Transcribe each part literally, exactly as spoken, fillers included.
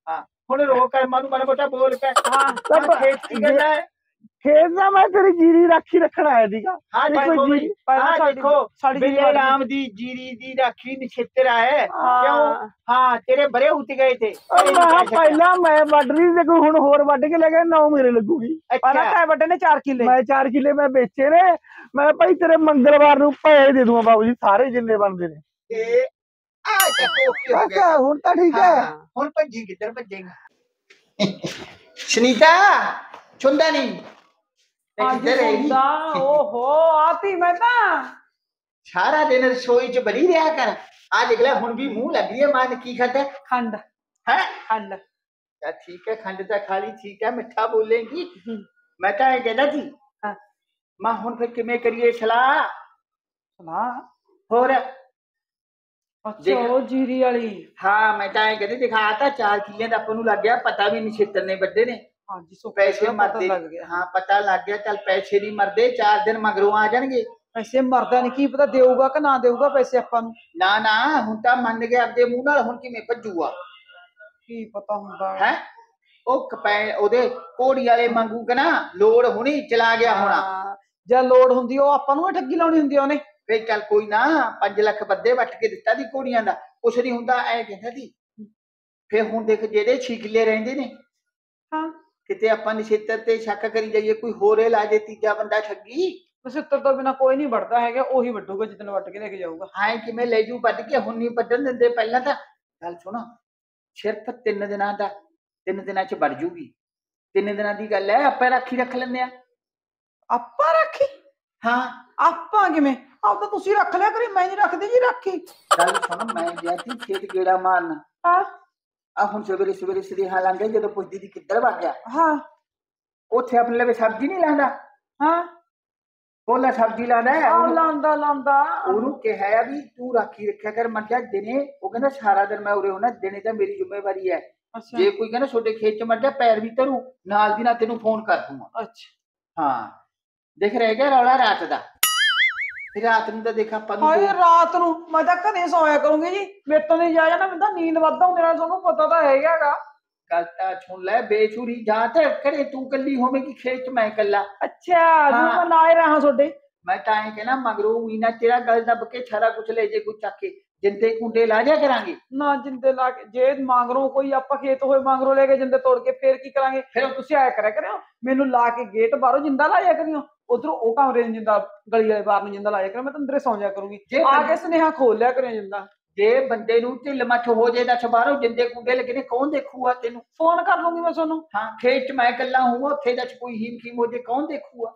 हाँ हुण रो कर मानू माड़ा मोटा बोल कर हाँ हाँ खेत की गल है खेत ना मैं तेरी जीरी राखी रखण आया थीगा हाँ ते कोई देखो जीरी भाई हाँ साड़ी देखो साड़ी जीरी बिल्ले वाली राम दी जीरी दी राखी नक्षत्र है क्यों हाँ हाँ तेरे बड़े उठ गए थे और अरे नहीं मैं कर सका पहला मैं वड रही थी कोई हुण होर वड के ले गए नौ मेरे लगूगी पहला अच्छा काय बटे ने चार किले मैं चार किले मैं बेचे ने मैं भाई तेरे मंगलवार ਨੂੰ ਪੈਸੇ ਦੇ ਦੂੰਗਾ ਬਾਬੂ ਜੀ ਸਾਰੇ ਜਿੰਨੇ ਬਣਦੇ ਨੇ ए आ देखो ओके हो ਬਸ गया ਹੁਣ ਤਾਂ ਠੀਕ हाँ ਹੈ हाँ हुण भज्जी किधर भज्जेगा सुनीता सुनदा नहीं ते आज किधर रहेगी सुनदा ओहो आती मैं ता सारा दिन रसोई च बड़ी रहा कर आज अगला हुण भी मुंह लग रही है मान की खाता खंड है खंड या ठीक है खंड तो खाली ठीक है मिठा बोलेगी मैं तो ये कहना थी हाँ। मां हुण फिर किवें करिए सलाह सुना होर अच्छा देख- वो जीरी वाली हाँ मैं तो ये कहती दिखाता चार किले का अपन लग गया पता भी नहीं छेतर ने बड्डे ने हाँ जी सो पैसे पता मरदे लग गया हाँ पता लग गया चल पैसे नहीं मरदे चार दिन मगरों आ जाएंगे पैसे मरदा नहीं की पता देऊगा कि ना देऊगा पैसे ਆਪਾਂ ਨੂੰ ना ना हुण तां मन गया अपने मुंह नाल हुण किवें भज्जूगा ਕੀ ਪਤਾ ਹੁੰਦਾ है ਉਹ ਕਪੈ ਉਹਦੇ ਘੋੜੀ ਵਾਲੇ ਮੰਗੂ ਕਿ ਨਾ ਲੋੜ ਹੁਣੀ ਚਲਾ ਗਿਆ ਹੋਣਾ ਹਾਂ, ਜੇ ਲੋੜ ਹੁੰਦੀ ਉਹ ਆਪਾਂ ਨੂੰ ਹੀ ਠੱਗੀ ਲਾਉਣੀ ਹੁੰਦੀ ਆ ਉਹਨੇ ਫੇਰ ਚੱਲ ਕੋਈ ਨਾ ਪੰਜ ਲੱਖ ਬੱਦੇ ਵੱਟ ਕੇ ਦਿੱਤਾ ਦੀ ਘੋੜੀਆਂ ਦਾ ਕੁਛ ਨਹੀਂ ਹੁੰਦਾ ਐ ਕਹਿੰਦਾ ਸੀ ਫੇਰ ਹੁਣ ਦੇਖ ਜਿਹੜੇ ਛਿਕਲੇ ਰਹਿੰਦੇ ਨੇ ਹਾਂ ਕਿਤੇ ਆਪਾਂ ਨਛੇਤਰ ਤੇ ਸ਼ੱਕ ਕਰੀ ਜਾਈਏ ਕੋਈ ਹੋਰੇ ਲਾ ਜੇ ਤੀਜਾ ਬੰਦਾ ਠੱਗੀ ਨਛੱਤਰ ਤੋਂ ਬਿਨਾ ਕੋਈ ਨਹੀਂ ਵੜਦਾ ਹੈਗਾ ਉਹੀ ਵੱਡੂਗਾ ਜਿੱਦਣ ਵੱਟ ਕੇ ਲੈ ਕੇ ਜਾਊਗਾ ਐ ਕਿਵੇਂ ਲੈ ਜੂ ਵੱਢ ਕੇ ਹੁਣ ਨਹੀਂ ਵੱਢਣ ਦਿੰਦੇ ਪਹਿਲਾਂ ਤਾਂ ਗੱਲ ਸੁਣੋ ਸਿਰਫ ਤਿੰਨ ਦਿਨਾਂ ਦਾ ਤਿੰਨ ਦਿਨਾਂ ਚ ਵੜ ਜੂਗੀ ਤਿੰਨ ਦਿਨਾਂ ਦੀ ਗੱਲ ਹੈ ਆਪਾਂ ਰਾਖੀ ਰੱਖ ਲੈਂਦੇ ਆ ਆਪਾਂ ਰੱਖੀ ਹਾਂ ਆਪਾਂ ਕਿਵੇਂ ਆਪ ਤਾਂ ਤੁਸੀਂ ਰੱਖ ਲਿਆ ਕਰੀ ਮੈਂ ਨਹੀਂ ਰੱਖਦੀ ਜੀ ਰੱਖੀ ਗੱਲ ਸੁਣ ਮੈਂ ਗਿਆ ਸੀ ਖੇਤ ਗੇੜਾ ਮਾਰਨ ਹਾਂ ਆ ਹੁਣ ਸਵੇਰੇ ਸਵੇਰੇ ਸਰੀਹਾ ਲੰਘੇ ਜਦੋਂ ਪੁੱਛਦੀ ਦੀ ਕਿੱਧਰ ਵਗ ਗਿਆ ਹਾਂ ਉੱਥੇ ਆਪਣੇ ਲਵੇ ਸਬਜ਼ੀ ਨਹੀਂ ਲਾਂਦਾ ਹਾਂ ਬੋਲਾ ਸਬਜ਼ੀ ਲਾਂਦਾ ਆ ਲਾਂਦਾ ਲਾਂਦਾ ਉਹਨੂੰ ਕਿਹਾ ਆ ਵੀ ਤੂੰ ਰਾਖੀ ਰੱਖਿਆ ਕਰ ਮੈਂ ਕਿਹਾ ਦਿਨੇ ਉਹ ਕਹਿੰਦਾ ਸਾਰਾ ਦਿਨ ਮੈਂ ਉਰੇ ਹੋਣਾ ਦਿਨੇ ਤਾਂ ਮੇਰੀ ਜ਼ਿੰਮੇਵਾਰੀ ਹੈ ਅੱਛਾ ਜੇ ਕੋਈ ਕਹਿੰਦਾ ਛੋਟੇ ਖੇਤ ਚ ਮਰ ਜਾ ਪੈਰ ਵੀ ਧਰੂ ਨਾਲ ਦੀ ਨਾਲ ਤੈਨੂੰ ਫੋਨ ਕਰ ਦੂੰਗਾ ਅੱਛਾ ਹਾਂ ਦੇਖ ਰਹਿ ਗਿਆ ਰੌਲਾ ਰਾਤ ਦਾ ਫਿਰ ਰਾਤ ਨੂੰ ਤਾਂ ਦੇਖ ਆਪਾਂ ਨੂੰ ਹਾਏ ਰਾਤ ਨੂੰ ਮੈਂ ਤਾਂ ਘਰੇ ਸੋਇਆ ਕਰੂੰਗੀ ਜੀ ਮੇਰੇ ਤੋਂ ਨਹੀਂ ਜਾਇਆ ਨਾ ਮੈਨੂੰ ਤਾਂ ਨੀਂਦ ਵੱਧਦਾ ਹੁੰਦੀ ਨਾਲ ਤੁਹਾਨੂੰ ਪਤਾ ਤਾਂ ਹੈਗਾਗਾ ਗੱਲ ਤਾਂ ਸੁਣ ਲੈ ਬੇਚੂਰੀ ਜਾਂ ਤੇ ਘਰੇ ਤੂੰ ਕੱਲੀ ਹੋਵੇਂਗੀ ਖੇਤ ਚ ਮੈਂ ਕੱਲਾ ਅੱਛਾ ਜੀ ਹਾਂ। ਮੈਂ ਨਾਲੇ ਰਹਾ ਤੁਹਾਡੇ ਮੈਂ ਤਾਂ ਐਂ ਕਹਿਣਾ ਮਗਰੋਂ ਮੀਨਾ ਤੇਰਾ ਗੱਲ ਦੱਬ ਕੇ ਸਾਰਾ ਕੁਛ ਲੈ ਜੇ ਕੋਈ ਚੱਕ ਕੇ ਜਿੰਦੇ ਕੁੰਡੇ ਲਾ ਜਾ ਕਰਾਂਗੇ ਨਾ ਜਿੰਦੇ ਲਾ ਕੇ ਜੇ ਮੰਗਰੋਂ ਕੋਈ ਆਪਾਂ ਖੇਤ ਹੋਏ ਮੰਗਰੋਂ ਲੈ ਕੇ ਜਿੰਦੇ ਤੋੜ ਕੇ ਫੇਰ ਕੀ ਕਰਾਂਗੇ ਫਿਰ ਤੁਸੀਂ ਆਇਆ ਕਰਿਆ ਕਰਿਓ ਮੈਨੂੰ ਲਾ ਕੇ ਗੇਟ ਬਾਹਰੋਂ ਜਿੰਦਾ ਲਾਇਆ ਕਰਿਓ ਉਧਰੋਂ ਉਹ ਕਮਰੇ ਨੂੰ ਜਿੰਦਾ ਗਲੀ ਵਾਲੇ ਬਾਹਰ ਨੂੰ ਜਿੰਦਾ ਲਾਇਆ ਕਰਿਓ ਮੈਂ ਤਾਂ ਅੰਦਰੇ ਸੌਂ ਜਾ ਕਰੂੰਗੀ ਜੇ ਆ ਕੇ ਸੁਨੇਹਾ ਖੋਲ ਲਿਆ ਕਰਿਓ ਜਿੰਦਾ ਜੇ ਬੰਦੇ ਨੂੰ ਢਿੱਲ ਮੱਠ ਹੋ ਜੇ ਤਾਂ ਬਾਹਰੋਂ ਜਿੰਦੇ ਕੁੰਡੇ ਲੱਗੇ ਨੇ ਕੌਣ ਦੇਖੂਗਾ ਤੈਨੂੰ ਫੋਨ ਕਰ ਲੂੰਗੀ ਮੈਂ ਤੁਹਾਨੂੰ ਹਾਂ ਖੇਤ ਚ ਮੈਂ ਇਕੱਲਾ ਹੋਊਗਾ ਉੱਥੇ ਦਾ ਕੋਈ ਹੀਮ ਖੀਮ ਹੋ ਜੇ ਕੌਣ ਦੇਖੂਗਾ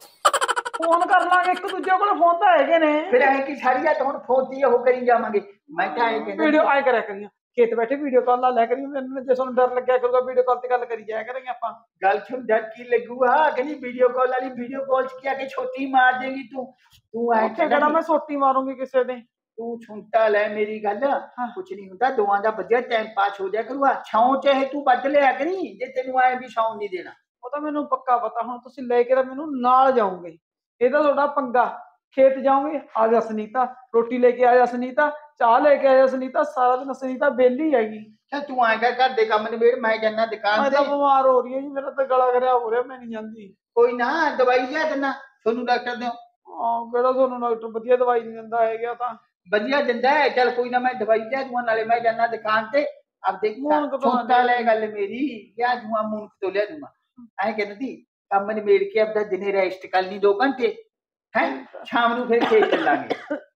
ਫੋਨ ਕਰ ਲਾਂਗੇ ਇੱਕ ਦੂਜੇ ਕੋਲ ਫੋਨ ਤਾਂ ਹੈਗੇ ਨੇ ਫਿਰ ਐ ਕਿ ਸਾਰੀ ਰਾਤ ਹੁਣ ਫੋਨ ਤੇ ਉਹ ਕਰੀ ਜਾਵਾਂਗੇ ਮੈਂ ਤਾਂ ਐ ਕਹਿੰਦਾ ਵੀਡੀਓ ਆਏ ਕਰਿਆ ਕਰੀਆਂ ਖੇਤ ਬੈਠੇ ਵੀਡੀਓ ਕਾਲ ਲਾ ਲਿਆ ਕਰੀਏ ਮੈਨੂੰ ਜੇ ਤੁਹਾਨੂੰ ਡਰ ਲੱਗਿਆ ਕਰੂਗਾ ਵੀਡੀਓ ਕਾਲ ਤੇ ਗੱਲ ਕਰੀ ਜਾਇਆ ਕਰਾਂਗੇ ਆਪਾਂ ਗੱਲ ਸੁਣ ਡਰ ਕੀ ਲੱਗੂਗਾ ਕਹਿੰਦੀ ਵੀਡੀਓ ਕਾਲ ਵਾਲੀ ਵੀਡੀਓ ਕਾਲ ਚ ਕੀ ਆ ਕੇ ਛੋਟੀ ਮਾਰ ਦੇਗੀ ਤੂੰ ਤੂੰ ਐ ਉੱਥੇ ਕਿਹੜਾ ਮੈਂ ਸੋਟੀ ਮਾਰੂੰਗੀ ਕਿਸੇ ਦੇ ਤੂੰ ਸੁਣਤਾ ਲੈ ਮੇਰੀ ਗੱਲ ਕੁਛ ਨਹੀਂ ਹੁੰਦਾ ਦੋਵਾਂ ਦਾ ਵਧੀਆ ਟਾਈਮ ਪਾਸ ਹੋ ਜਾ ਕਰੂਗਾ ਛਾਉਂ ਚਾਹੇ ਤੂੰ ਵੱਢ ਲਿਆ ਕਰੀ ਜੇ ਤੈਨੂੰ ਐ ਵੀ ਛਾਉਂ ਨਹੀਂ ਦੇਣਾ ਉਹ ਤਾਂ ਮੈਨੂੰ ਪੱਕਾ ਪਤਾ ਹੁਣ ਤੁਸੀਂ ਲੈ ਕੇ ਤਾਂ ਮੈਨੂੰ ਨਾਲ ਜਾਓਗੇ ਇਹ ਤਾਂ ਤੁਹਾਡਾ ਪੰਗਾ ਖੇਤ ਜਾਓਗੇ ਆ ਜਾ ਸੁਨੀਤਾ ਰੋਟੀ ਲੈ ਕੇ ਆ ਜਾ ਸੁਨੀਤਾ ਚਾਹ ਲੈ ਕੇ ਆ ਜਾ ਸੁਨੀਤਾ ਸਾਰਾ ਦਿਨ ਸੁਨੀਤਾ ਵਿਹਲੀ ਹੈਗੀ ਚੱਲ ਤੂੰ ਆ ਗਿਆ ਘਰ ਦੇ ਕੰਮ ਨਿਬੇੜ ਮੈਂ ਜਾਨਾ ਦੁਕਾਨ ਮੈਂ ਤੇ ਤਾਂ ਬਿਮਾਰ ਹੋ ਰਹੀ ਹਾਂ ਜੀ ਮੇਰਾ ਤਾਂ ਗਲਾ ਖਰਾਬ ਹੋ ਰਿਹਾ ਮੈਂ ਨਹੀਂ ਜਾਂਦੀ ਕੋਈ ਨਾ ਦਵਾਈ ਲਿਆ ਦਿੰਦਾ ਤੁਹਾਨੂੰ ਡਾਕਟਰ ਦਿਓ ਹਾਂ ਕਿਹੜਾ ਤੁਹਾਨੂੰ ਡਾਕਟਰ ਵਧੀਆ ਦਵਾਈ ਨਹੀਂ ਦਿੰਦਾ ਹੈਗਾ ਤਾਂ ਵਧੀਆ ਦਿੰਦਾ ਹੈ ਚੱਲ ਕੋਈ ਨਾ ਮੈਂ ਦਵਾਈ ਲਿਆ ਦੂੰਗਾ ਨਾਲੇ ਮੈਂ ਜਾਨਾ ਦੁਕਾਨ ਤੇ अब देख सुनता ले गल मेरी क्या जुआ मूंग तो लिया दूंगा ऐ कहती काम निबेड़ के अब दिने रेस्ट कर ली दो घंटे है शाम ਨੂੰ ਫਿਰ ਖੇਤ ਚੱਲਾਂਗੇ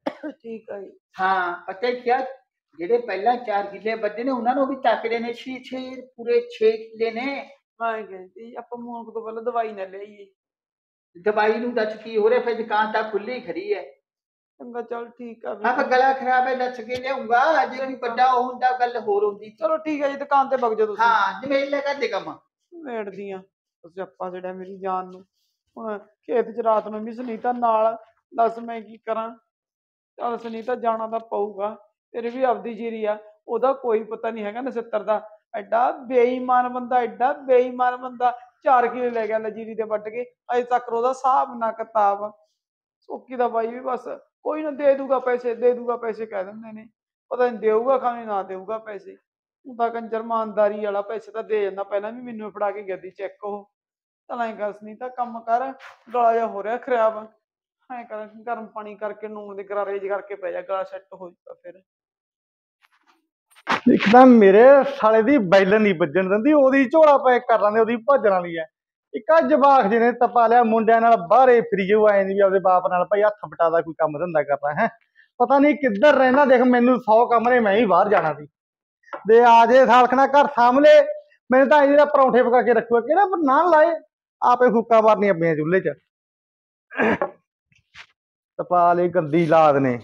ਠੀਕ ਹੈ ਹਾਂ ਪਤਾ ਕੀ ਜਿਹੜੇ ਪਹਿਲਾਂ ਚਾਰ ਕਿੱਲੇ ਵੱਡੇ ਨੇ ਉਹਨਾਂ ਨੂੰ ਵੀ ਤੱਕਦੇ ਨੇ ਛੇ ਛੇ ਪੂਰੇ ਛੇ ਕਿੱਲੇ ਨੇ ਮੈਂ ਕਹਿੰਦੀ ਆਪਾਂ ਮੂੰਗ ਤੋਂ ਪਹਿਲਾਂ ਦਵਾਈ ਨਾ ਲਈਏ ਦਵਾਈ ਨੂੰ ਦੱਸ ਕੀ ਹੋ ਰਿਹਾ ਫਿਰ ਦੁਕਾਨ ਤਾਂ ਖੁੱਲੀ ਖੜੀ ਹੈ ਚੰਗਾ ਚੱਲ ਠੀਕ ਆ ਹਾਂ ਪਰ ਗਲਾ ਖਰਾਬ ਹੈ ਦੱਸ ਕੇ ਲਿਆਉਂਗਾ ਜੇ ਕੋਈ ਵੱਡਾ ਉਹ ਹੁੰਦਾ ਗੱਲ ਹੋਰ ਹੁੰਦੀ ਚਲੋ ਠੀਕ ਹੈ ਜੀ ਦੁਕਾਨ ਤੇ ਵਗ ਜਾ ਤੁਸੀਂ ਹਾਂ ਜਿਵੇਂ ਲੈ ਕਰਦੇ ਕੰਮ ਮੇੜਦੀਆਂ ਤੁਸੀਂ ਆਪਾਂ ਜਿਹੜਾ ਮੇਰੀ ਜਾਨ ਨੂੰ ਹੁਣ ਖੇਤ ਚ ਰਾਤ ਨੂੰ ਵੀ ਸੁਨੀਤਾ ਨਾਲ ਦੱਸ ਮੈਂ ਕੀ ਕਰਾਂ ਚੱਲ ਸੁਨੀਤਾ ਜਾਣਾ ਤਾਂ ਪਊਗਾ ਤੇਰੇ ਵੀ ਆਪਦੀ ਜੀਰੀ ਆ ਉਹਦਾ ਕੋਈ ਪਤਾ ਨਹੀਂ ਹੈਗਾ ਨਛੱਤਰ ਦਾ ਐਡਾ ਬੇਈਮਾਨ ਬੰਦਾ ਐਡਾ ਬੇਈਮਾਨ ਬੰਦਾ ਚਾਰ ਕਿਲੇ ਲੈ ਗਿਆ ਜੀਰੀ ਦੇ ਵੱਢ ਕੇ ਅਜੇ ਤੱਕ ਉਹਦਾ ਹਿਸਾਬ ਨਾ ਕਿਤਾਬ ਸੋਕੀ ਦਾ ਬਾਈ ਵੀ ਬਸ ਕੋਈ ਨਾ ਦੇ ਦੂਗਾ ਪੈਸੇ ਦੇ ਦੂਗਾ ਪੈਸੇ ਕਹਿ ਦਿੰਦੇ ਨੇ ਪਤਾ ਨਹੀਂ ਦੇਊਗਾ ਖਾਣੇ ਨਾ ਦੇਊਗਾ ਪੈਸੇ ਉਹਦਾ ਕੰਜਰ ਇਮਾਨਦਾਰੀ ਵਾਲਾ ਪੈਸੇ ਤਾਂ ਦੇ ਜਾਂਦਾ, ਪਹਿਲਾਂ ਵੀ ਮੈਨੂੰ ਫੜਾ ਕੇ ਗਿਆ ਸੀ ਚੈੱਕ ਉਹ। ਚੱਲ ਐਂ ਕਰ ਸੁਨੀਤਾ ਕੰਮ ਕਰ, ਗਲਾ ਜਿਹਾ ਹੋ ਰਿਹਾ ਖਰਾਬ, ਐਂ ਕਰ ਗਰਮ ਪਾਣੀ ਕਰਕੇ ਨੂਣ ਦੇ ਗਰਾਰੇ ਜਿਹੇ ਕਰਕੇ ਪੈ ਜਾ, ਗਲਾ ਸੈੱਟ ਹੋ ਜਾਊਗਾ ਫਿਰ। ਇੱਕ ਤਾਂ ਮੇਰੇ ਸਾਲੇ ਦੀ ਬੈਲਨ ਨਹੀਂ ਵੱਜਣ ਦਿੰਦੀ, ਉਹਦੀ ਝੋਲਾ ਪੈਕ ਕਰ ਲੈਂਦੇ, ਉਹਦੀ ਭੱਜਣ ਵਾਲੀ ਹੈ। ਇੱਕ ਆ ਜਵਾਕ ਜਿਹਨੇ ਤਪਾ ਲਿਆ ਮੁੰਡਿਆਂ ਨਾਲ ਬਾਹਰੇ ਫਰੀ ਜੋ ਆਏ ਨਹੀਂ ਵੀ ਆਪਦੇ ਬਾਪ ਨਾਲ ਭਾਈ ਹੱਥ ਬਟਾਦਾ ਕੋਈ ਕੰਮ ਧੰਦਾ ਕਰਨਾ ਹੈ। ਪਤਾ ਨਹੀਂ ਕਿੱਧਰ ਰਹਿਣਾ, ਦੇਖ ਮੈਨੂੰ ਸੌ ਕੰਮ ਨੇ, ਮੈਂ ਹੀ ਬਾਹਰ ਜਾਣਾ ਸੀ। ਦੇ ਆ ਜੇ ਸਾਲਖਣਾ ਘਰ ਸਾਹਮਣੇ, ਮੈਨੂੰ ਤਾਂ ਇਹਦਾ ਪਰੌਂਠੇ ਪਕਾ ਕੇ ਰੱਖੂਗਾ, ਕਿਹੜਾ ਨਾ ਲਾਏ ਆਪੇ ਫੂਕਾਂ ਮਾਰਨੀਆਂ ਪਈਆਂ ਚੁੱਲ੍ਹੇ 'ਚ। ਤਪਾ ਲਈ ਗੰਦੀ ਲਾਦ ਨੇ।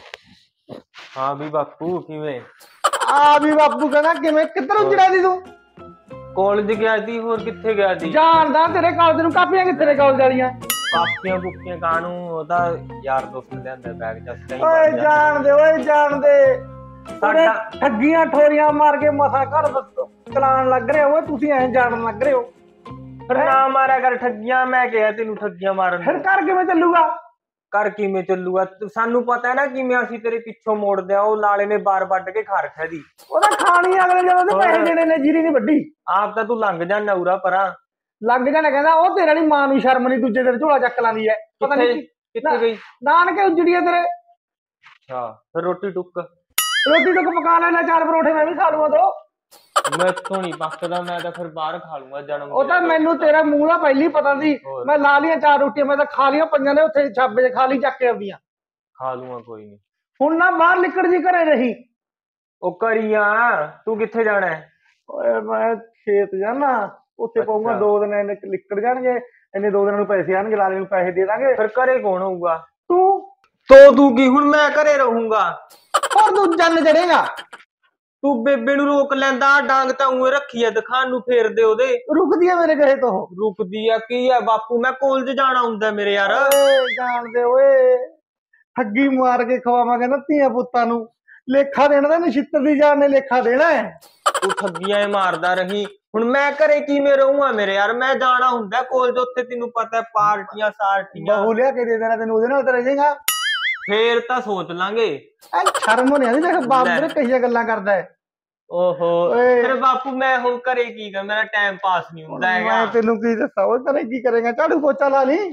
ਹਾਂ ਵੀ ਬਾਪੂ ਕਿਵੇਂ? ਆ ਵੀ ਬਾਪੂ ਕਹਿੰਦਾ ਕਿਵੇਂ, ਕਿੱਧਰ ਉੱਜੜਿਆ ਸੀ ਤੂੰ? ਕਾਲਜ ਗਿਆ ਸੀ, ਹੋਰ ਕਿੱਥੇ ਗਿਆ ਸੀ? ਜਾਣਦਾ ਤੇਰੇ ਕਾਲਜ ਨੂੰ, ਕਾਪੀਆਂ ਕਿੱਥੇ ਨੇ ਕਾਲਜ ਵਾਲੀਆਂ? ਕਾਪੀਆਂ ਕੁੱਪੀਆਂ ਕਾਹਨੂੰ, ਉਹਦਾ ਯਾਰ ਦੋਸਤ ਲਿਆਂਦਾ ਬੈਗ ਚ। ਓਏ ਜਾਣਦੇ ਓਏ ਜਾਣਦੇ, ਸਾਡਾ ਠੱਗੀਆਂ ਠੋਰੀਆਂ ਮਾਰ ਕੇ ਮਸਾ ਘਰ ਚਲਾਉਣ ਲੱਗ ਰਹੇ ਹੋ, ਤੁਸੀਂ ਐਂ ਜਾਣਨ ਲੱਗ ਰਹੇ ਹੋ। ਫਿਰ ਨਾ ਮਾਰਿਆ ਕਰ ਠੱਗੀਆਂ, ਮੈਂ ਕਿਹਾ ਤੈਨੂੰ ਠੱਗੀਆਂ ਮਾਰਨ। ਫਿਰ ਘਰ ਕਿਵੇਂ ਚੱਲੂਗਾ? ਘਰ ਕਿਵੇਂ ਚੱਲੂਗਾ? ਸਾਨੂੰ ਪਤਾ ਹੈ ਨਾ ਕਿਵੇਂ ਅਸੀਂ ਤੇਰੇ ਪਿੱਛੋਂ ਮੋੜਦੇ ਆ। ਉਹ ਲਾਲੇ ਨੇ ਬਾਰ ਵੱਢ ਕੇ ਖਾ ਰੱਖਿਆ ਦੀ, ਉਹਦਾ ਖਾਣੀ ਅਗਲੇ ਜਦੋਂ ਉਹਦੇ ਪੈਸੇ ਦੇਣੇ ਨੇ, ਜੀਰੀ ਨਹੀਂ ਵੱਡੀ। ਆਪ ਤਾਂ ਤੂੰ ਲੰਘ ਜਾ ਨੌਰਾ ਪਰਾਂ ਲੱਗ ਜਾਣਾ, ਕਹਿੰਦਾ ਉਹ ਤੇਰੇ ਵਾਲੀ ਮਾਂ ਨੂੰ ਸ਼ਰਮ ਨਹੀਂ, ਦੂਜੇ ਦਿਨ ਝੋਲਾ ਚੱਕ ਲਾਂਦੀ ਐ। ਪਤਾ ਨਹੀਂ ਕਿੱਥੇ ਗਈ, ਨਾਨਕੇ ਉੱਜੜੀ ਐ ਤੇਰੇ। ਅੱਛਾ ਫਿਰ ਰੋਟੀ ਟੁੱਕ, ਰੋਟੀ ਟੁੱਕ ਪਕਾ ਲੈਣਾ, ਚਾਰ ਪਰੌਂਠੇ ਮੈਂ ਵੀ ਖਾ ਲੂੰਗਾ ਦੋ। ਮੈਂ ਤੋਂ ਨਹੀਂ ਪੱਕਦਾ, ਮੈਂ ਤਾਂ ਫਿਰ ਬਾਹਰ ਖਾ ਲੂੰਗਾ ਜਨਮ। ਉਹ ਤਾਂ ਮੈਨੂੰ ਤੇਰਾ ਮੂੰਹ ਦਾ ਪਹਿਲੀ ਪਤਾ ਸੀ, ਮੈਂ ਲਾ ਲੀਆਂ ਚਾਰ ਰੋਟੀਆਂ, ਮੈਂ ਤਾਂ ਖਾ ਲੀਆਂ ਪੰਜਾਂ ਨੇ ਉੱਥੇ ਛਾਬੇ ਚ ਖਾ ਲਈ ਚੱਕ ਕੇ ਆਉਂਦੀਆਂ। ਖਾ ਲੂੰਗਾ ਕੋਈ ਨਹੀਂ। ਹੁਣ ਨਾ ਬਾਹਰ ਨਿਕਲ ਜੀ, ਘਰੇ ਰਹੀ। ਉਹ ਕਰੀਆ ਤੂੰ ਕਿੱਥੇ ਜਾਣਾ? ਓਏ ਮੈਂ ਖੇਤ ਜਾਣਾ, ਉੱਥੇ ਪਾਉਂਗਾ ਦੋ ਦਿਨ ਇਹਨੇ ਲਿਕੜ ਜਾਣਗੇ, ਇਹਨੇ ਦੋ ਦਿਨਾਂ ਨੂੰ ਪੈਸੇ ਆਣਗੇ, ਲਾਲੇ ਨੂੰ ਪੈਸੇ ਦੇ ਦਾਂਗੇ। ਫਿਰ ਘਰੇ ਕੌਣ ਹੋਊਗਾ? ਤੂੰ ਤੋ ਤੂੰ ਕੀ ਹੁਣ ਮੈਂ ਘਰੇ ਰਹੂੰਗਾ? ਹੋਰ ਤੂੰ ਜੰਨ ਚੜੇਗਾ। ਤੂੰ ਬੇਬੇ ਨੂੰ ਰੋਕ ਲੈਂਦਾ, ਡਾਂਗ ਤਾਂ ਉਵੇਂ ਰੱਖੀ ਐ ਦੁਕਾਨ ਨੂੰ ਫੇਰਦੇ ਉਹਦੇ। ਰੁਕਦੀ ਆ ਮੇਰੇ ਕਹੇ ਤੋਂ? ਰੁਕਦੀ ਆ ਕੀ ਆ ਬਾਪੂ, ਮੈਂ ਕਾਲਜ ਜਾਣਾ ਹੁੰਦਾ ਮੇਰੇ ਯਾਰ। ਓਏ ਜਾਣਦੇ ਓਏ, ਠੱਗੀ ਮਾਰ ਕੇ ਖਵਾਵਾਂ ਕਹਿੰਦਾ ਧੀਆਂ ਪੁੱਤਾਂ ਨੂੰ, ਲੇਖਾ ਦੇਣਾ ਤਾਂ ਨਛਿੱਤਰ ਦੀ ਜਾਨ ਨੇ ਲੇਖਾ ਦੇਣਾ ਹੈ। ਤੂੰ ਠੱਗੀਆਂ ਮਾਰਦਾ ਰਹੀ, ਹੁਣ ਮੈਂ ਘਰੇ ਕਿਵੇਂ ਰਹੂੰਗਾ ਮੇਰੇ ਯਾਰ? ਮੈਂ ਜਾਣਾ ਹੁੰਦਾ ਕਾਲਜ, ਉੱਥੇ ਤੈਨੂੰ ਪਤਾ ਪਾਰਟੀਆਂ ਸਾਰਟੀਆਂ। ਬਹੂ ਲਿਆ ਕੇ ਦੇ ਦੇਣਾ ਤੈਨੂੰ, ਉਹਦੇ ਨਾਲ ਤਾਂ ਰਹਿ ਜਾਏਗਾ। ਫੇਰ ਤਾਂ ਸੋਚ ਲਾਂਗੇ। ਐ ਸ਼ਰਮ ਨਹੀਂ ਆਉਂਦੀ, ਦੇਖ ਬਾਪ ਤੇਰੇ ਕਹੀਆਂ ਗੱਲਾਂ ਕਰਦਾ ਹੈ। ਓਹੋ ਫਿਰ ਬਾਪੂ ਮੈਂ ਹੁਣ ਘਰੇ ਕੀ ਕਰਾਂ, ਮੇਰਾ ਟਾਈਮ ਪਾਸ ਨਹੀਂ ਹੁੰਦਾ ਹੈਗਾ। ਮੈਂ ਤੈਨੂੰ ਕੀ ਦੱਸਾਂ, ਉਹ ਘਰੇ ਕੀ ਕਰੇਗਾ? ਝਾੜੂ ਪੋਚਾ ਲਾ ਲਈ,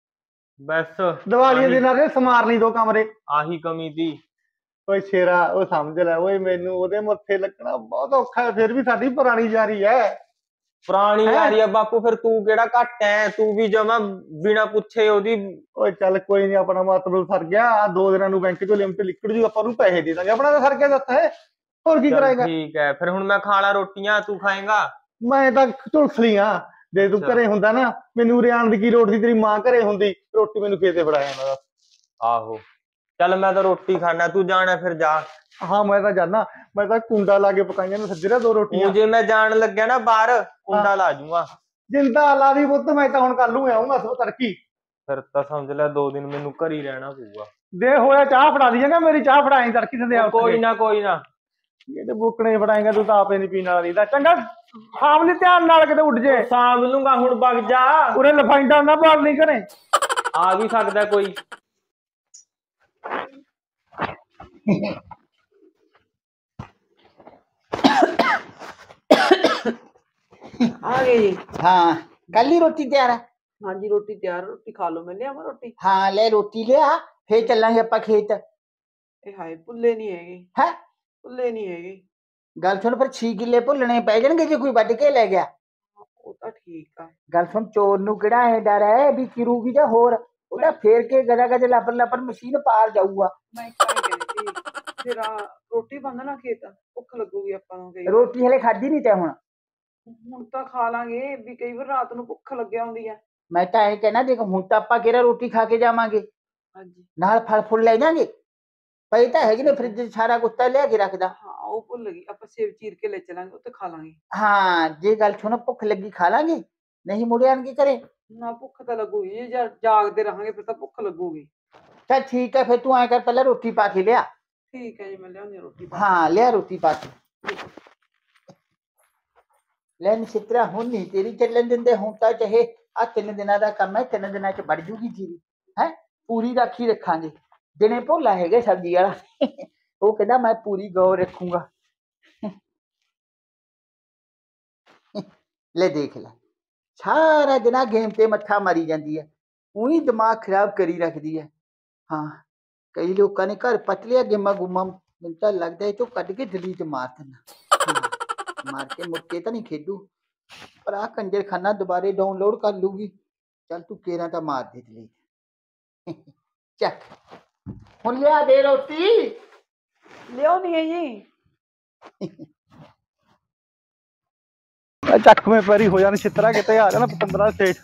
ਬਸ ਦੀਵਾਲੀ ਦੇ ਨਾਲ ਸਮਾਰ ਲਈ ਦੋ ਕਮਰੇ। ਆਹੀ ਕਮੀ ਦੀ। ਓਏ ਸ਼ੇਰਾ ਉਹ ਸਮਝ ਲੈ ਓਏ, ਮੈਨੂੰ ਉਹਦੇ ਮੱਥੇ ਲੱਗਣਾ ਬਹੁਤ ਔਖਾ ਹੈ, ਫਿਰ ਵੀ ਸਾਡੀ ਪੁਰਾਣੀ ਯਾਰੀ ਹੈ। ਪੁਰਾਣੀ ਯਾਰੀ ਆ ਬਾਪੂ, ਫਿਰ ਤੂੰ ਕਿਹੜਾ ਘੱਟ ਐ? ਤੂੰ ਵੀ ਜਮਾ ਬਿਨਾ ਪੁੱਛੇ ਉਹਦੀ। ਓਏ ਚੱਲ ਕੋਈ ਨੀ, ਆਪਣਾ ਮਤਲਬ ਸਰ ਗਿਆ, ਆ ਦੋ ਦਿਨਾਂ ਨੂੰ ਬੈਂਕ ਚੋਂ ਲਿਮਟ ਲਿਕੜ ਜੂ, ਆਪਾਂ ਨੂੰ ਪੈਸੇ ਦੇ ਦਾਂਗੇ, ਆਪਣਾ ਤਾਂ ਸਰ ਗਿਆ ਦੱਸ ਹੈ, ਹੋਰ ਕੀ ਕਰਾਏਗਾ? ਠੀਕ ਹੈ ਫਿਰ ਹੁਣ ਮੈਂ ਖਾ ਲਾ ਰੋਟੀਆਂ, ਤੂੰ ਖਾਏਗਾ? ਮੈਂ ਤਾਂ ਝੁਲਸਲੀ ਆ, ਜੇ ਤੂੰ ਘਰੇ ਹੁੰਦਾ ਨਾ ਮੈਨੂੰ ਉਰੇ ਆਉਣ ਦੀ ਕੀ ਲੋੜ ਸੀ, ਤੇਰੀ ਮਾਂ ਘਰੇ ਹੁੰਦੀ, ਰੋਟੀ ਮੈਨੂੰ ਖੇਤੇ ਫੜਾ ਜਾਂਦਾ। ਆਹੋ ਚੱਲ ਮੈਂ ਤਾਂ ਰੋਟੀ ਖਾਣਾ, ਤੂੰ ਜਾਣਾ ਫਿਰ ਜਾ। ਹਾਂ ਮੈਂ ਤਾਂ ਜਾਣਾ, ਮੈਂ ਤਾਂ ਕੁੰਡਾ ਲਾ ਕੇ ਪਕਾਈਆਂ ਨੇ ਸੱਜਰਾ ਦੋ ਰੋਟੀਆਂ। ਜੇ ਮੈਂ ਜਾਣ ਲੱਗਿਆ ਨਾ ਬਾਹਰ, ਕੁੰਡਾ ਲਾ ਜੂਗਾ। ਜਿੰਦਾ ਲਾ ਦੀ ਪੁੱਤ, ਮੈਂ ਤਾਂ ਹੁਣ ਕਰ ਲੂ ਆਉਂਗਾ ਸੋ ਤੜਕੀ। ਫਿਰ ਤਾਂ ਸਮਝ ਲੈ ਦੋ ਦਿਨ ਮੈਨੂੰ ਘਰ ਹੀ ਰਹਿਣਾ ਪਊਗਾ। ਦੇ ਹੋਇਆ ਚਾਹ ਫੜਾ ਦੀ ਜਾਂਗਾ, ਮੇਰੀ ਚਾਹ ਫੜਾਈ ਤੜਕੀ ਸੰਦੇ। ਕੋਈ ਨਾ ਕੋਈ ਨਾ, ਇਹ ਤੇ ਬੁੱਕਣੇ ਫੜਾਏਗਾ, ਤੂੰ ਤਾਂ ਆਪੇ ਨੀ ਪੀਣ ਵਾਲਾ ਰੀਦਾ। ਚੰਗਾ ਸਾਹਮਣੇ ਧਿਆਨ ਨਾਲ ਕਿਤੇ ਉੱਡ ਜੇ। ਸਾਂਭ ਲੂੰਗਾ, ਹੁਣ ਵਗ ਜਾ। ਉਰੇ ਲਫਾਈਂਡਾ ਨਾ ਬਾਲ ਨਹੀਂ ਘਰੇ। ਆ ਵੀ ਸਕਦਾ ਕੋਈ। ਆ ਗਏ ਜੀ? हाँ कल ही रोटी तैयार है। हाँ जी रोटी तैयार, रोटी खा लो, मैं लिया रोटी। हाँ ले रोटी लिया, फिर चलांगे ਆਪਾਂ खेत। ਇਹ ਹਾਏ ਭੁੱਲੇ ਨਹੀਂ ਹੈਗੇ है ਭੁੱਲੇ ਨਹੀਂ ਹੈਗੇ। गल सुन, पर छे किले भुलने पै जाणगे जे कोई ਵੱਢ ਕੇ ਲੈ ਗਿਆ। ਉਹ ਤਾਂ ਠੀਕ ਆ। गल सुन, चोर ਨੂੰ ਕਿਹੜਾ ਐ ਡਰ ਹੈ ਵੀ ਕਿਰੂਗੀ ਜਾਂ ਹੋਰ, ਉਹਦਾ ਫੇਰ ਕੇ ਗਦਾ ਗਦ ਲੱਪਰ ਲੱਪਰ ਮਸ਼ੀਨ ਪਾਰ ਜਾਊਗਾ। ਮੈਂ ਕਾਹ ਕਹਿੰਦੀ ਫਿਰ ਆ ਰੋਟੀ ਬੰਦ ਨਾ ਖੇਤ, ਭੁੱਖ ਲੱਗੂਗੀ ਆਪਾਂ ਨੂੰ। ਕਈ ਰੋਟੀ ਹਲੇ ਖਾਧੀ ਨਹੀਂ ਤੇ ਹੁਣ ਹੁਣ ਤਾਂ ਖਾ ਲਾਂਗੇ, ਵੀ ਕਈ ਵਾਰ ਰਾਤ ਨੂੰ ਭੁੱਖ ਲੱਗਿਆ ਹੁੰਦੀ ਆ। ਮੈਂ ਤਾਂ ਇਹ ਕਹਿਣਾ, ਦੇਖ ਹੁਣ ਤਾਂ ਆਪਾਂ ਕਿਹੜਾ ਰੋਟੀ ਖਾ ਕੇ ਜਾਵਾਂਗੇ, ਹਾਂਜੀ ਨਾਲ ਫਲ ਫੁੱਲ ਲੈ ਜਾਾਂਗੇ। ਪਈ ਤਾਂ ਹੈਗੇ ਨੇ ਫਰਿੱਜ ਚ, ਸਾਰਾ ਕੁਝ ਤਾਂ ਲਿਆ ਕੇ ਰੱਖਦਾ। ਹਾਂ ਉਹ ਭੁੱਲ ਗਈ, ਆਪਾਂ ਸੇਬ ਚੀਰ ਕੇ ਲੈ ਚਲਾਂਗੇ, ਉੱਥੇ ਖਾ ਲਾਂਗੇ। ਹਾਂ ਜੇ ਗੱਲ ਸੁਣ, ਭੁੱਖ ਲੱਗੀ ਖਾ ਲਾਂਗੇ, ਨਹੀਂ ਮੁੜੇ ਆਣਗੇ ਘਰੇ। ਨਾ ਭੁੱਖ ਤਾਂ ਲੱਗੂਗੀ ਜੇ ਜਾ- ਜਾਗਦੇ ਰਹਾਂਗੇ, ਫਿਰ ਤਾਂ ਭੁੱਖ ਲੱਗੂਗੀ। ਚੱਲ ਠੀਕ ਹੈ, ਫਿਰ ਤੂੰ ਐਂ ਕਰ, ਪਹਿਲਾਂ ਰੋਟੀ ਪਾ ਕੇ ਲਿਆ। ਠੀਕ ਹੈ ਜੀ, ਮੈਂ ਲਿਆਉਂਦੀ ਰੋਟੀ। ਹਾਂ ਲਿਆ ਰੋਟੀ ਪਾ ਕੇ। ਲੈ ਨਛਿੱਤਰਾ, ਹੁਣ ਨਹੀਂ ਤੇਰੀ ਚੱਲਣ ਦਿੰਦੇ, ਹੁਣ ਤਾਂ ਚਾਹੇ ਆ ਤਿੰਨ ਦਿਨਾਂ ਦਾ ਕੰਮ ਹੈ, ਤਿੰਨ ਦਿਨਾਂ ਚ ਵੜ ਜੂਗੀ ਜੀਰੀ ਹੈ, ਪੂਰੀ ਰਾਖੀ ਰੱਖਾਂਗੇ। ਦਿਨੇ ਭੋਲਾ ਹੈਗੇ ਸਬਜ਼ੀ ਵਾਲਾ, ਉਹ ਕਹਿੰਦਾ ਮੈਂ ਪੂਰੀ ਗੌਰ ਰੱਖੂਗਾ। ले देख ले सारा दिन गेम ते मत्था मारी जाती है, उही दिमाग खराब करी रखती है। हाँ कई लोगों ने घर पट लिया गेमा गुमा, मैनूं तां लगदा इह चों कढ के डिलीट मार देना। हाँ, मार के मुड़ के तां नहीं खेडू, पर आ कंजरखाना दोबारे डाउनलोड कर लूगी। चल तू केरा तां मार दे डिलीट। चक हुण लिया दे रोटी। लियो नहीं है जी। ਚੱਕ ਮੈਂ ਪੈਰੀ ਹੋ ਜਾਣ ਛਿੱਤਰਾ ਕਿਤੇ ਆ ਜਾਣਾ ਪਤੰਦਰਾ ਸੇਠ।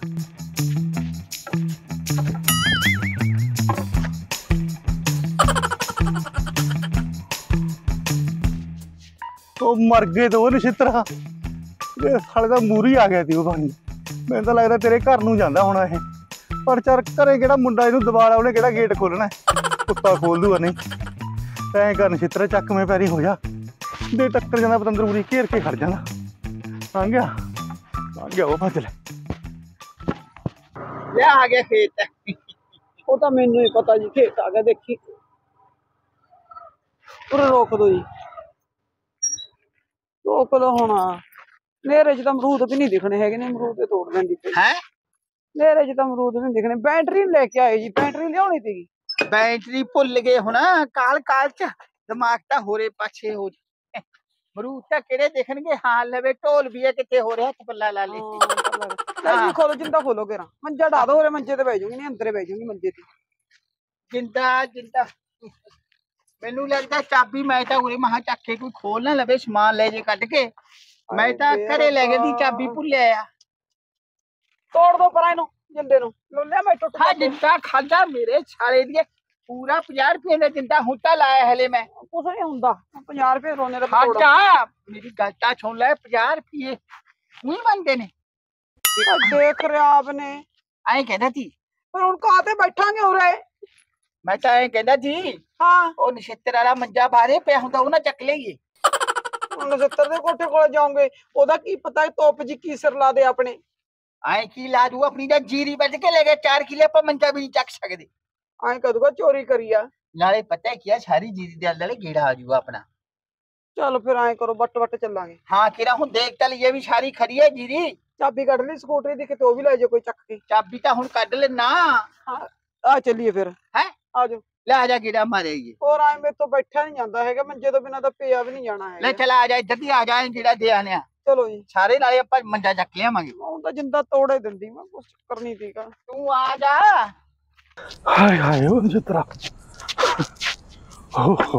ਉਹ ਮਰ ਗਏ ਦੋ ਨਛਿੱਤਰਾ, ਇਹ ਸਾਲੇ ਦਾ ਮੂਰੀ ਆ ਗਿਆ ਸੀ ਉਹ ਪਾਣੀ। ਮੈਨੂੰ ਤਾਂ ਲੱਗਦਾ ਤੇਰੇ ਘਰ ਨੂੰ ਜਾਂਦਾ ਹੋਣਾ ਇਹ, ਪਰ ਚੱਲ ਘਰੇ ਕਿਹੜਾ ਮੁੰਡਾ ਇਹਨੂੰ ਦਬਾਲਾ, ਉਹਨੇ ਕਿਹੜਾ ਗੇਟ ਖੋਲਣਾ, ਕੁੱਤਾ ਖੋਲ ਦੂਗਾ ਨਹੀਂ। ਤੈਂ ਕਰ ਨਛਿੱਤਰਾ ਚੱਕ ਮੈਂ ਪੈਰੀ ਹੋ ਜਾ, ਦੇ ਟੱਕਰ ਜਾਂਦਾ ਪਤੰਦਰ ਪੂਰੀ ਘੇਰ ਕੇ ਖੜ ਜਾਂਦਾ। आ गया आ गया वो भज ले ले आ गया खेत। वो तो मैनू ही पता जी, खेत आ गया देखी। पूरा रोक दो जी, रोक दो होना। नेरे च तो अमरूद भी नहीं दिखने है, अमरूद तोड़ देंदी है। नेरे च तो अमरूद नहीं दिखने। बैटरी लेके आए जी, बैटरी लियानी थी। बैटरी भुल गए होना, काल काल च दिमाग तो होरे पाछे हो। मरूद ਤਾਂ ਕਿਹੜੇ ਦਿਖਣਗੇ। ਹਾਂ ਲਵੇ ਢੋਲ ਵੀ ਹੈ ਕਿਤੇ ਹੋ ਰਿਹਾ, ਹੱਥ ਪੱਲਾ ਲਾ ਲੈ। ਨਹੀਂ ਖੋਲੋ ਜਿੰਦਾ ਖੋਲੋ ਘੇਰਾ, ਮੰਜਾ ਢਾ ਦੋ, ਹੋਰੇ ਮੰਜੇ ਤੇ ਬਹਿ ਜਾਊਂਗੀ, ਨਹੀਂ ਅੰਦਰੇ ਬਹਿ ਜਾਊਂਗੀ ਮੰਜੇ ਤੇ। ਜਿੰਦਾ ਜਿੰਦਾ ਮੈਨੂੰ ਲੱਗਦਾ ਚਾਬੀ ਮੈਂ ਤਾਂ ਉਰੇ ਮਹਾ ਚੱਕ ਕੇ ਕੋਈ ਖੋਲ ਨਾ ਲਵੇ, ਸਮਾਨ ਲੈ ਜੇ ਕੱਢ ਕੇ। ਮੈਂ ਤਾਂ ਘਰੇ ਲੈ ਗਈ ਦੀ ਚਾਬੀ ਭੁੱਲਿਆ ਆ। ਤੋੜ ਦੋ ਪਰਾਂ ਇਹਨੂੰ, ਜਿੰਦੇ ਨੂੰ ਲੋਲਿਆ ਮੈਂ ਟੁੱਟ। ਹਾਂ ਜਿੰਦਾ ਖਾਦਾ ਮੇਰੇ ਛਾਲੇ ਦੀ पूरा पचास रुपये का जिंदा हुटा लाया हले मैं। कुछ नहीं हुंदा, पचास रुपये रोने दा हटा मेरी गलता सुन ले, पचास रुपये नहीं बनते ने। देख रहे आपने ऐ कहदा थी, पर हुण काते बैठांगे उरे। मैं तो ऐ कहदा थी हां ओ नक्षत्र वाला मंजा बाहरे पिया हुंदा, ओ ना चक लईए। हुण नक्षत्र दे कोठे कोल जाओगे, ओदा की पता है तोप जी की सिर ला दे अपने। ऐ की ला दू अपनी दा जीरी बज के ले गए चार किले पर मंजा भी नहीं चक सकदे। ऐ कदूगा चोरी करिया नाले पता है क्या, सारी जीरी दे अल्ले गेड़ा आ जूगा अपना। चल फिर ऐ करो, बट बट चलांगे। हां केरा हुन देख तल ये भी सारी खड़ी है जीरी। चाबी कढ ली स्कूटरी दी, किते ओ भी ले जा कोई चक के। चाबी ता हुन कढ लेना। आ चलिए फिर हैं आ जाओ, ले आ जा गेड़ा मारे ये। और ऐ मेरे तो बैठा नहीं जांदा हैगा, मंजे तो बिना तो पिया भी नहीं जाना है। ले चला आ जा, इधर दी आ जा, गेड़ा दे आने। चलो जी, सारे नाले अपन मंजा चक लियावांगे। हुण तो जिंदा तोड़े दिंदी मैं, कुछ चक्कर नहीं थी का। तू आ जा। हाय हाय ओ नक्षत्रा, ओहो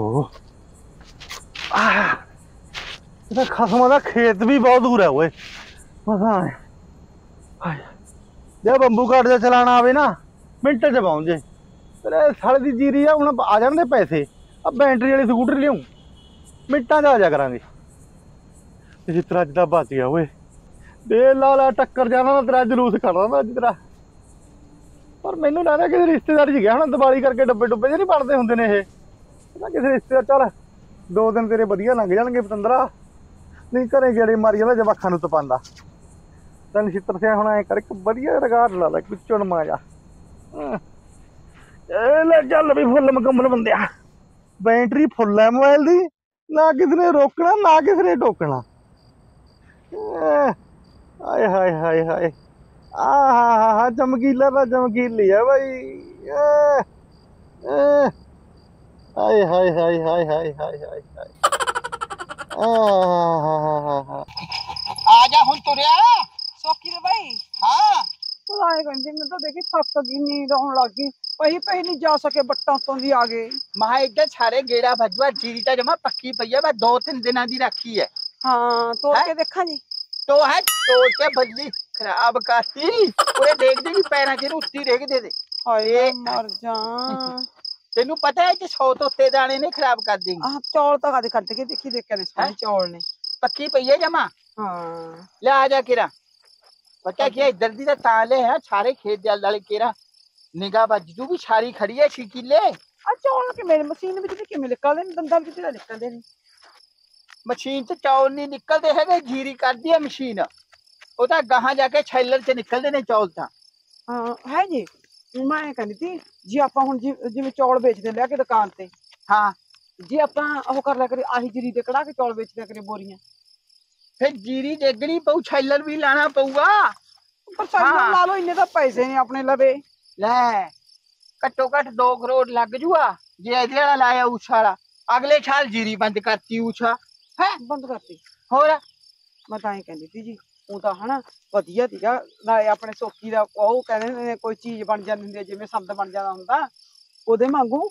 आ ਇਹਦਾ ਖਸਮਾਂ ਦਾ ਖੇਤ ਵੀ ਬਹੁਤ ਦੂਰ ਹੈ ਓਏ। ਮਸਾਂ ਹਾਏ ਜੇ ਬੰਬੂ ਕਾਟ ਜਾ ਚਲਾਣਾ ਆਵੇ ਨਾ ਮਿੰਟ ਚ ਪਹੁੰਚ ਜੇ। ਤੇਰੇ ਸਾਲੇ ਦੀ ਜੀਰੀ ਆ, ਹੁਣ ਆ ਜਾਣਦੇ ਪੈਸੇ। ਆ ਬੈਟਰੀ ਵਾਲੀ ਸਕੂਟਰ ਲਿਆਉਂ, ਮਿੰਟਾਂ ਚ ਆ ਜਾ ਕਰਾਂਗੇ। ਤੇ ਜਿੱਤਰਾ ਅੱਜ ਦਾ ਬਚ ਗਿਆ ਓਏ, ਦੇ ਲਾ ਲਾ ਟੱਕਰ ਜਾਣਾ ਨਾ ਤੇਰਾ ਜਲੂਸ ਕੱਢਦਾ ਮੈਂ ਅੱਜ ਤੇਰਾ। ਪਰ ਮੈਨੂੰ ਲੱਗਦਾ ਕਿਸੇ ਰਿਸ਼ਤੇਦਾਰ ਚ ਗਿਆ ਹੁਣ, ਦੀਵਾਲੀ ਕਰਕੇ ਡੱਬੇ ਡੁੱਬੇ ਜਿਹੇ ਨਹੀਂ ਬਣਦੇ ਹੁੰਦੇ ਨੇ ਇਹ, ਕਿਸੇ ਰਿਸ਼ਤੇਦਾਰ। ਚੱਲ ਦੋ ਦਿਨ ਤੇਰੇ ਵਧੀਆ ਲੰਘ ਜਾਣਗੇ ਪਤੰਦਰਾ, ਨਹੀਂ ਘਰੇ ਗੇੜੇ ਮਾਰੀ ਜਾਂਦਾ ਜਵਾਖਾਂ ਨੂੰ ਤਪਾਉਂਦਾ। ਤੈਨੂੰ ਛਿੱਤਰ ਸਿਆ ਹੁਣ ਐ ਕਰ, ਇੱਕ ਵਧੀਆ ਰਗਾੜ ਲਾ ਲੈ ਕੋਈ ਚੁਣਮਾ ਜਾ। ਇਹ ਲੈ ਚੱਲ ਵੀ ਫੁੱਲ ਮੁਕੰਮਲ ਬੰਦਿਆ, ਬੈਟਰੀ ਫੁੱਲ ਹੈ ਮੋਬਾਈਲ ਦੀ, ਨਾ ਕਿਸੇ ਨੇ ਰੋਕਣਾ ਨਾ ਕਿਸੇ ਨੇ ਟੋਕਣਾ। ਹਾਏ ਹਾਏ ਹਾਏ ਹਾਏ ਆਹ ਚਮਕੀਲਾ ਤਾਂ ਚਮਕੀਲੀ ਆ ਬਾਈ। ਹਾਏ ਹਾਏ ਹਾਏ ਹਾਏ ਹਾਏ ਹਾਏ ਹਾਏ ਹਾਏ आ जा हुन तुरिया सौखी रे भाई। हां आए गंजी में तो देखी थक गई, नींद आने लग गई, पही पही नहीं जा सके, बट्टा तो भी आ गए। महा इधर सारे गेड़ा भजवा, जीरी ता जमा पक्की पई है, मैं दो तीन दिना दी रखी है। हां तोड़ के देखा जी, तो है तोड़ के बदली खराब करती पूरे देख दे पैरा के उत्ती रेग दे दे। हाय मर जा। तेनू पता है कि सौ तो उत्ते दाने ने खराब कर देंगे। हां चौल तो कद कट के देखी देख के सारे चौल ने पक्की पई है जमा। हां ले आ जा केरा, पता क्या इधर दी ताले है सारे खेत दे वाले केरा निगाह बजू भी सारी खड़ी है छे किले। आ चौल के मेरी मशीन विच भी किवें निकलदे ने, दंदां विच ते निकलदे ने। मशीन च चौल नहीं निकलते है, जीरी करदी है मशीन, ओ तां गाहां जाके छैलर च निकलदे ने चौल तां। हां है जी, मैं कहनी थी जी ਆਪਾਂ ਹੁਣ ਜਿਵੇਂ ਚੌਲ ਵੇਚਦੇ ਲਿਆ ਕੇ ਦੁਕਾਨ ਤੇ। ਹਾਂ ਜੀ ਆਪਾਂ ਉਹ ਕਰ ਲਿਆ ਕਰੀ, ਆਹੀ ਜਰੀ ਦੇ ਕੜਾ ਕੇ ਚੌਲ ਵੇਚਦੇ ਕਰੀ ਬੋਰੀਆਂ। फिर जीरी डेगनी पऊ छैलर भी लाना पऊगा। पर सैलर ला लो, इन्ने तो पैसे नहीं अपने लवे। ਲੈ ਘੱਟੋ ਘੱਟ दो करोड़ लग जूगा जे ਇਹਦੇ ਵਾਲਾ ਲਾਇਆ ਉਸ ਵਾਲਾ। ਅਗਲੇ ਸਾਲ ਜੀਰੀ ਬੰਦ ਕਰਤੀ ਉਛਾ ਹੈ ਬੰਦ ਕਰਤੀ। ਹੋਰ ਮੈਂ ਤਾਂ ਹੀ ਕਹਿੰਦੀ ਸੀ ਜੀ, ਉਹ ਤਾਂ ਹਨਾ ਵਧੀਆ ਸੀਗਾ ਨਾਲੇ ਆਪਣੇ ਸੋਕੀ ਦਾ ਉਹ ਕਹਿੰਦੇ ਨੇ ਕੋਈ ਚੀਜ਼ ਬਣ ਜਾਂਦੀ ਹੁੰਦੀ ਹੈ ਜਿਵੇਂ ਸੰਦ ਬਣ ਜਾਂਦਾ ਹੁੰਦਾ ਉਹਦੇ ਵਾਂਗੂ।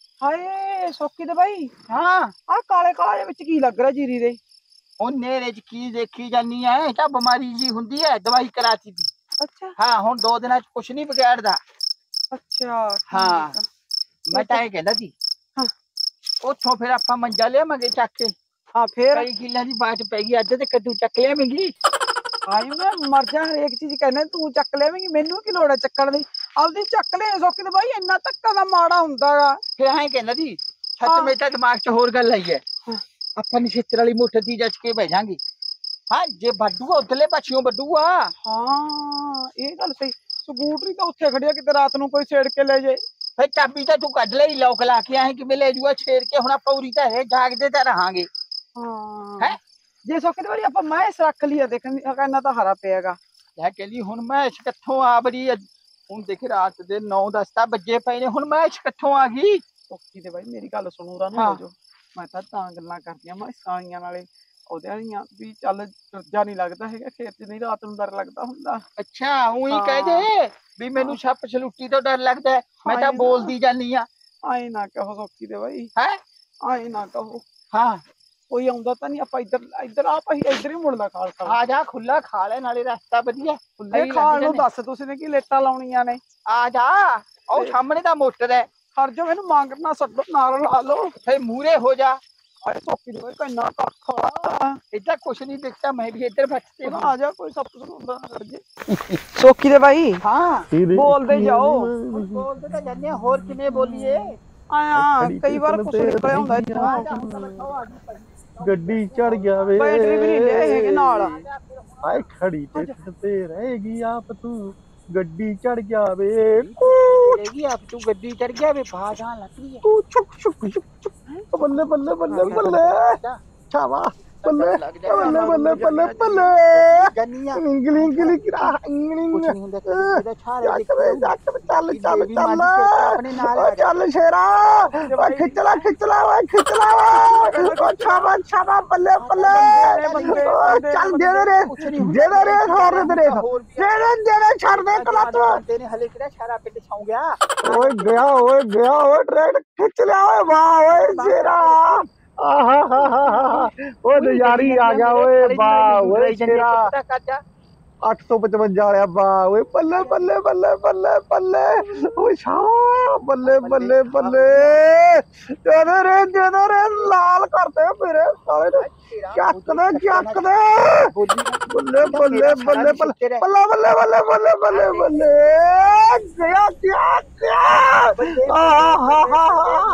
ਹਾਏ ਸੋਕੀ ਦੇ ਬਾਈ, ਹਾਂ ਆਹ ਕਾਲੇ ਕਾਲੇ ਵਿੱਚ ਕੀ ਲੱਗ ਰਿਹਾ ਜੀਰੀ ਦੇ? ਉਹ ਨੇਰੇ ਚ ਕੀ ਦੇਖੀ ਜਾਨੀ ਐ? ਇਹ ਤਾਂ ਬਿਮਾਰੀ ਜੀ ਹੁੰਦੀ ਹੈ, ਦਵਾਈ ਕਰਾਤੀ ਦੀ। ਅੱਛਾ ਹਾਂ ਹੁਣ ਦੋ ਦਿਨਾਂ ਚ ਕੁਛ ਨਹੀਂ ਵਿਗੜਦਾ। ਅੱਛਾ ਹਾਂ ਮੈਂ ਤਾਂ ਇਹ ਕਹਿੰਦਾ ਸੀ ਹਾਂ ਉੱਥੋਂ ਫਿਰ ਆਪਾਂ ਮੰਜਾ ਲਿਆਵਾਂਗੇ ਚੱਕ ਕੇ। ਹਾਂ ਫੇਰ ਕਈ ਕਿੱਲਿਆਂ ਦੀ ਬਾਟ ਪੈ ਗਈ ਅੱਜ ਤੇ ਕੱਦੂ ਚੱਕ ਲਿਆਵੇਂਗੀ। ਹਾਏ ਮੈਂ ਮਰ ਜਾ, ਹਰੇਕ ਚੀਜ਼ ਕਹਿੰਦੇ ਤੂੰ ਚੱਕ ਲਿਆਵੇਂਗੀ, ਮੈਨੂੰ ਕੀ ਲੋੜ ਹੈ ਚੱਕਣ ਦੀ? ਆਪਦੀ ਚੱਕ ਲੈ ਸੋਕੀ ਦੇ ਬਾਈ, ਇੰਨਾ ਧੱਕਾ ਦਾ ਮਾੜਾ ਹੁੰਦਾ ਗਾ। ਫਿਰ ਐਂ ਕਹਿੰਦਾ ਸੀ ਸੱਚ ਹਾਂ। ਮੇਰੇ ਤਾਂ ਦਿਮਾਗ 'ਚ ਹੋਰ ਗੱਲ ਆਈ ਹੈ, ਹਾਂ। ਆਪਾਂ ਨਛਿੱਤਰ ਵਾਲੀ ਮੁੱਠ ਦੀ ਜੱਜ ਕੇ ਬਹਿ ਜਾਾਂਗੇ। ਹਾਂ ਜੇ ਵੱਡੂਗਾ ਉਧਰਲੇ ਪਾਸਿਓਂ ਵੱਡੂਗਾ। ਹਾਂ ਇਹ ਗੱਲ ਸਹੀ। ਸਕੂਟਰੀ ਤਾਂ ਉੱਥੇ ਖੜਿਆ, ਕਿਤੇ ਰਾਤ ਨੂੰ ਕੋਈ ਛੇੜ ਕੇ ਲੈ ਜਾਏ। ਫਿਰ ਚਾਬੀ ਤਾਂ ਤੂੰ ਕੱਢ ਲਈ, ਲੋਕ ਲਾ ਕੇ ਆਏ ਕਿਵੇਂ ਲੈ ਜੂਗਾ ਛੇੜ ਕੇ? ਹੁਣ ਆਪਾਂ ਉਰੀ ਤਾਂ ਹੈ ਜਾਗਦੇ ਤਾਂ ਰਹਾਂਗੇ। ਹਾਂ ਹੈ ਜੇ ਸੋਕੀ ਦੇ ਬਾਈ ਆਪਾਂ ਮੈਸ ਰੱਖ ਲਈਏ, ਦੇਖਣ ਕਹਿੰਦਾ ਤਾਂ ਹਰਾ ਪਿਆਗਾ। ਲੈ ਕਹਿੰਦੀ ਹੁਣ ਮੈਚ ਕਿੱਥੋਂ ਆ ਬੜੀ? ਹੁਣ ਦੇਖ ਰਾਤ ਦੇ ਨੌ ਦਸ ਤਾਂ ਵੱਜੇ ਪਏ ਨੇ, ਹੁਣ ਮੈਚ ਕਿੱਥੋਂ ਆ ਗਈ? ਸੋਕੀ ਦੇ ਬਾਈ ਮੇਰੀ ਗੱਲ ਸੁਣੂ ਰਾ ਨਾ ਹੋ ਜੋ। ਮੈਂ ਤਾਂ ਤਾਂ ਗੱਲਾਂ ਕਰਦੀਆਂ ਮੈਂ ਸਾਈਆਂ ਨਾਲੇ ਉਹਦੇ ਵਾਲੀਆਂ ਵੀ ਚੱਲ ਦਰਜਾ ਨਹੀਂ ਲੱਗਦਾ ਹੈਗਾ ਖੇਤ 'ਚ, ਨਹੀਂ ਰਾਤ ਨੂੰ ਡਰ ਲੱਗਦਾ ਹੁੰਦਾ। ਅੱਛਾ ਉਹੀ ਕਹਿ ਦੇ ਵੀ ਮੈਨੂੰ ਸੱਪ ਛਲੂਟੀ ਤੋਂ ਡਰ ਲੱਗਦਾ ਹੈ, ਮੈਂ ਤਾਂ ਬੋਲਦੀ ਜਾਨੀ ਆ। ਆਏ ਨਾ ਕਹੋ ਸੋਕੀ ਦੇ ਬਾਈ, ਹੈ ਆਏ ਨਾ ਕਹੋ। ਹਾਂ ਕੋਈ ਆਉਂਦਾ ਤਾਂ ਨਹੀਂ, ਆਪਾਂ ਇੱਧਰ ਇੱਧਰ ਆਪ ਅਸੀਂ ਇੱਧਰ ਹੀ ਮੁੜਦਾ ਖਾਲਸਾ। ਆ ਜਾ ਖੁੱਲਾ ਖਾ ਲੈ, ਨਾਲੇ ਰਸਤਾ ਵਧੀਆ ਖੁੱਲਾ ਹੀ ਖਾਣ ਨੂੰ ਦੱਸ ਤੁਸੀਂ ਨੇ ਕੀ ਲੇਟਾਂ ਲਾਉਣੀਆਂ ਨੇ? ਆ ਜਾ ਉਹ ਸਾਹਮਣੇ ਦਾ ਮੋਟਰ ਹੈ। ਹਰ ਜੋ ਮੈਨੂੰ ਮੰਗਣਾ ਛੱਡੋ, ਨਾਲ ਲਾ ਲਓ। ਫੇ ਮੂਰੇ ਹੋ ਜਾ। ਹਾਏ ਸੋਕੀ ਦੇ ਬਾਈ ਕਿੰਨਾ ਕੱਖਾ, ਏਦਾਂ ਕੁਛ ਨਹੀਂ ਦਿਖਦਾ, ਮੈਂ ਵੀ ਇੱਧਰ ਬੈਠੇ ਆ ਜਾ ਕੋਈ ਸੱਪ ਸੁਣਦਾ ਕਰ ਜੇ। ਸੋਕੀ ਦੇ ਬਾਈ ਹਾਂ ਬੋਲਦੇ ਜਾਓ। ਬੋਲਦੇ ਤਾਂ ਜਾਂਦੇ ਆ, ਹੋਰ ਕਿਵੇਂ ਬੋਲੀਏ? ਆਇਆ ਕਈ ਵਾਰ ਕੁਛ ਨਿਕਲਿਆ ਹੁੰਦਾ ਇੱਥੋਂ। ਗੱਡੀ ਚੜ ਗਿਆ ਵੇ, ਬੈਟਰੀ ਵੀ ਨਹੀਂ ਲੈ ਹੈਗੇ ਨਾਲ। ਆਏ ਖੜੀ ਟਿੱਟ ਤੇ ਰਹੇਗੀ ਆਪ ਤੂੰ, ਗੱਡੀ ਚੜ ਗਿਆ ਵੇ। ਰਹੇਗੀ ਆਪ ਤੂੰ, ਗੱਡੀ ਚੜ ਗਿਆ ਵੇ। ਬਾਜਾਂ ਲੱਗੀ ਹੈ ਤੂੰ ਚੁੱਕ ਚੁੱਕ ਚੁੱਕ ਬੱਲੇ ਬੱਲੇ ਬੱਲੇ ਬੱਲੇ ਛਾਵਾ ਬੱਲੇ ਬੱਲੇ ਬੱਲੇ ਬੱਲੇ ਬੱਲੇ ਗੰਨੀਆਂ ਇੰਗਲੀ ਇੰਗਲੀ ਕਿਰਾ ਇੰਗਲਿੰਗ ਕੁਛ ਨਹੀਂ ਹੁੰਦਾ ਇਹਦਾ ਛਾਰੇ ਚੱਲ ਚੱਲ ਚੱਲ ਚੱਲ ਆਪਣੇ ਨਾਲ ਓ ਚੱਲ ਸ਼ੇਰਾ, ਓ ਖਿੱਚਲਾ ਖਿੱਚਲਾ ਓਏ ਖਿੱਚਲਾ ਓ ਛਾਵਾ ਛਾਵਾ ਬੱਲੇ ਬੱਲੇ ਚੱਲ ਦੇ ਰੇ ਦੇ ਰੇ ਹੋਰ ਦੇ ਰੇ ਜਿਹੜੇ ਜਿਹੜੇ ਛੱਡ ਦੇ ਕਲੱਚ ਤੇ ਨੇ ਹਲੇ ਕਿਹੜਾ ਛਾਰਾ ਪਿੱਟ ਸੌਂ ਗਿਆ। ਓਏ ਗਿਆ ਓਏ ਗਿਆ ਓਏ ਟ੍ਰੈਕਟਰ ਖਿੱਚ ਲਿਆ ਓਏ, ਵਾਹ ਓਏ ਸ਼ੇਰਾ, ਆਹਾ ਹਾ ਹਾ ਓਏ ਨਜ਼ਾਰੀ ਆ ਗਿਆ ਓਏ, ਵਾਹ ਓਏ ਸ਼ੇਰਾ। ਅੱਠ ਸੌ ਪਚਵੰਜਾ ਵਾਲਿਆ, ਵਾਹ ਓਏ ਬੱਲੇ ਬੱਲੇ ਬੱਲੇ ਬੱਲੇ ਬੱਲੇ ਓਏ ਸ਼ਾਹ ਬੱਲੇ ਬੱਲੇ ਬੱਲੇ ਜਦੋਂ ਰੇ ਜਦੋਂ ਰੇ ਲਾਲ ਕਰਦੇ ਮੇਰੇ ਸਾਲੇ ਨੂੰ ਚੱਕ ਦੇ ਚੱਕ ਦੇ ਬੱਲੇ ਬੱਲੇ ਬੱਲੇ ਬੱਲੇ ਬੱਲੇ ਬੱਲੇ ਬੱਲੇ ਬੱਲੇ ਬੱਲੇ ਗਿਆ ਗਿਆ ਗਿਆ ਆਹਾ ਹਾ